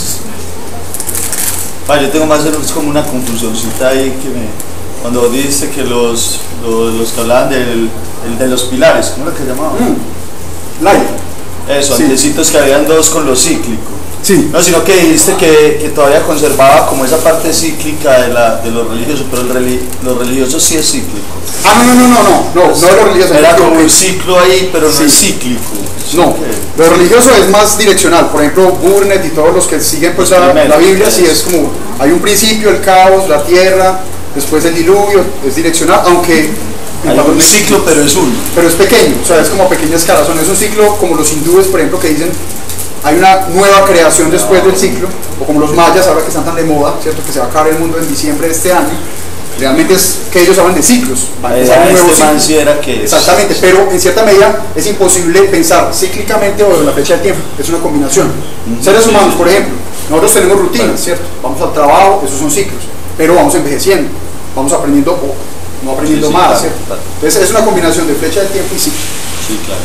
Ah, yo tengo más o menos como una conclusioncita ahí que me... Cuando dice que los, los, los que hablaban del, el de los pilares, ¿cómo era que llamaban? Mm. Laia. Eso, Sí. antecitos que habían dos con lo cíclico. Sí. No, sino que dijiste que, que todavía conservaba como esa parte cíclica de, la, de lo religioso, pero el reli- lo religioso sí es cíclico. Ah, no, no, no, no, no, no, no lo religioso. Era no, como no, un ciclo ahí, pero no Sí. es cíclico. No, Ok. lo religioso es más direccional. Por ejemplo, Burnett y todos los que siguen pues Los la, primeros, la Biblia, sí pues. es como, hay un principio, el caos, la tierra, después el diluvio, es direccional, aunque Hay un ciclo, pero es uno. pero es pequeño, o sea, es como a pequeña escala. Son, es un ciclo como los hindúes, por ejemplo, que dicen hay una nueva creación después del ciclo, o como los mayas, ahora que están tan de moda, ¿cierto? Que se va a acabar el mundo en diciembre de este año. Realmente es que ellos hablan de ciclos. Va a empezar un nuevo Este ciclo. man sí era que es- Exactamente, pero en cierta medida es imposible pensar cíclicamente o en la fecha del tiempo, es una combinación. Seres sí, humanos, sí. por ejemplo, nosotros tenemos rutinas, Claro. ¿cierto? Vamos al trabajo, esos son ciclos, pero vamos envejeciendo, vamos aprendiendo o no aprendiendo Sí, sí, más, claro, ¿cierto? claro. Entonces es una combinación de fecha del tiempo y ciclo. Sí, claro.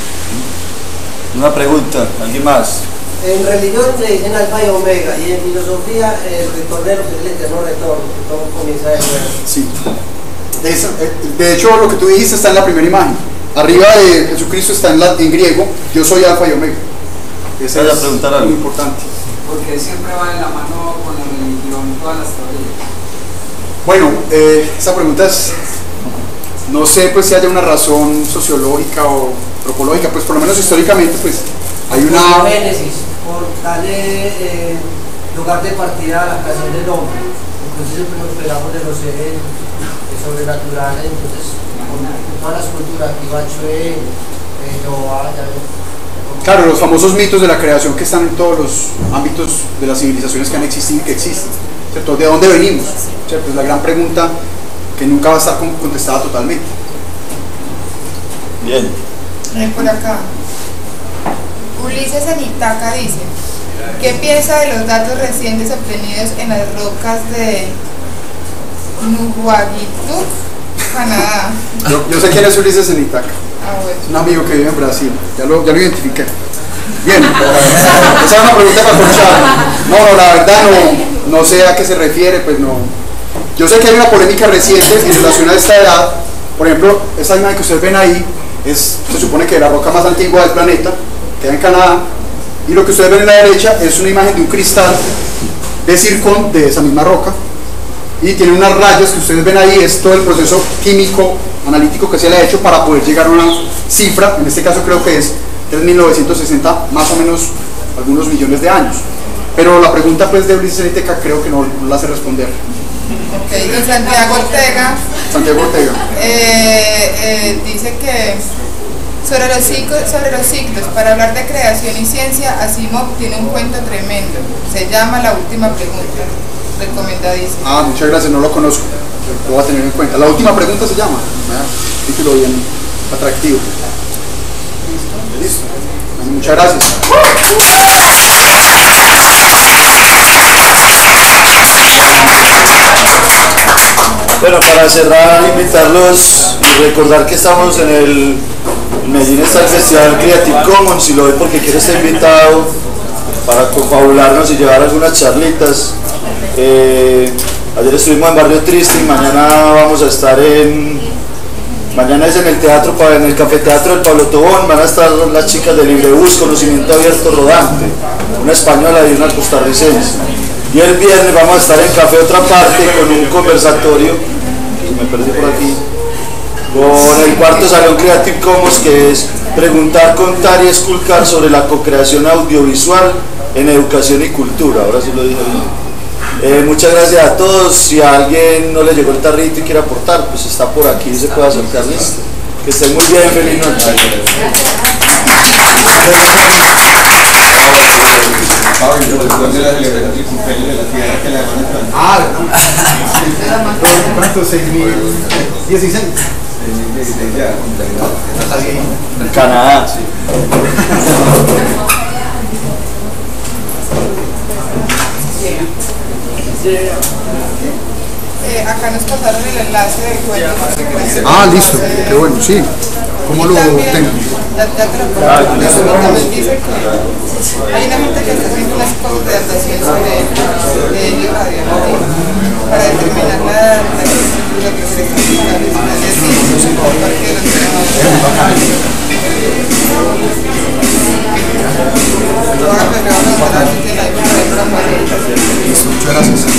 Una pregunta, ¿alguien más? En religión le dicen alfa y omega, y en filosofía el retornero, que es el eterno retorno, que todo comienza de nuevo. Sí. Es- eh, de hecho, lo que tú dijiste está en la primera imagen. Arriba de Jesucristo está en, la, en griego, yo soy alfa y omega. Ese Vas a es preguntar muy algo. importante. Porque siempre va de la mano con la religión, todas las teorías. Bueno, eh, esa pregunta es, no sé pues si haya una razón sociológica o antropológica, pues por lo menos históricamente pues hay una... Por Génesis, por darle eh, lugar de partida a la creación del hombre. Entonces siempre nos esperamos de los seres eh, sobrenaturales, entonces con todas las culturas, Kibachué, eh, Jehová, ya ves. Claro, los famosos mitos de la creación que están en todos los ámbitos de las civilizaciones que han existido y que existen, ¿cierto? ¿De dónde venimos? ¿Cierto? Es la gran pregunta que nunca va a estar con- contestada totalmente. Bien. Ven por acá. Ulises en Itaca dice: ¿qué piensa de los datos recientes obtenidos en las rocas de Nuguaguituk, Canadá? Yo, yo sé quién es Ulises en Itaca, Ah, bueno. es un amigo que vive en Brasil, ya lo, ya lo identifiqué. Bien, esa es una pregunta para escuchar. No, no, la verdad no, no sé a qué se refiere, pues no. Yo sé que hay una polémica reciente en relación a esta edad. Por ejemplo, esta imagen que ustedes ven ahí es, se supone que la roca más antigua del planeta, queda en Canadá, y lo que ustedes ven en la derecha es una imagen de un cristal de zircón de esa misma roca, y tiene unas rayas que ustedes ven ahí, es todo el proceso químico, analítico que se le ha hecho para poder llegar a una cifra, en este caso creo que es tres mil novecientos sesenta, más o menos algunos millones de años. Pero la pregunta pues de Ulises en Itaca creo que no, no la hace responder. Ok, y Santiago Ortega Santiago Ortega. eh, eh, dice que sobre los, ciclos, sobre los ciclos, para hablar de creación y ciencia, Asimov tiene un cuento tremendo. Se llama La última pregunta. recomendadísimo. Ah, muchas gracias, no lo conozco, lo voy a tener en cuenta. La última pregunta se llama, ah, título bien atractivo. ¿Listo? Listo. Bueno, muchas gracias. Bueno, para cerrar, invitarlos y recordar que estamos en el en Medellín, está el Festival Creative Commons, y lo doy porque quiero estar invitado para confabularnos y llevar algunas charlitas. Eh, ayer estuvimos en Barrio Triste y mañana vamos a estar en... Mañana es en el teatro, en el Cafeteatro del Pablo Tobón, van a estar las chicas de Librebus, Conocimiento Abierto Rodante, una española y una costarricense. Y el viernes vamos a estar en Café Otra Parte con un conversatorio, que me perdí por aquí, con el cuarto Salón Creative Commons, que es preguntar, contar y esculcar sobre la co-creación audiovisual en educación y cultura. Ahora sí lo dije bien. Eh, muchas gracias a todos. Si a alguien no le llegó el tarrito y quiere aportar, pues está por aquí, se puede acercar. Listo. Que estén muy bien, feliz noche. Ah, ¿cuánto? seis mil dieciséis. En Canadá. Eh, acá nos pasaron el enlace del cuento. Ah, listo, qué bueno, sí. ¿Cómo lo tengo? Ya, ya te lo pongo. También dice que hay una gente que está haciendo unas cosas de adaptación sobre de ello radio para determinar la, la lo que se está haciendo para decir por qué los trabajadores. Muchas gracias.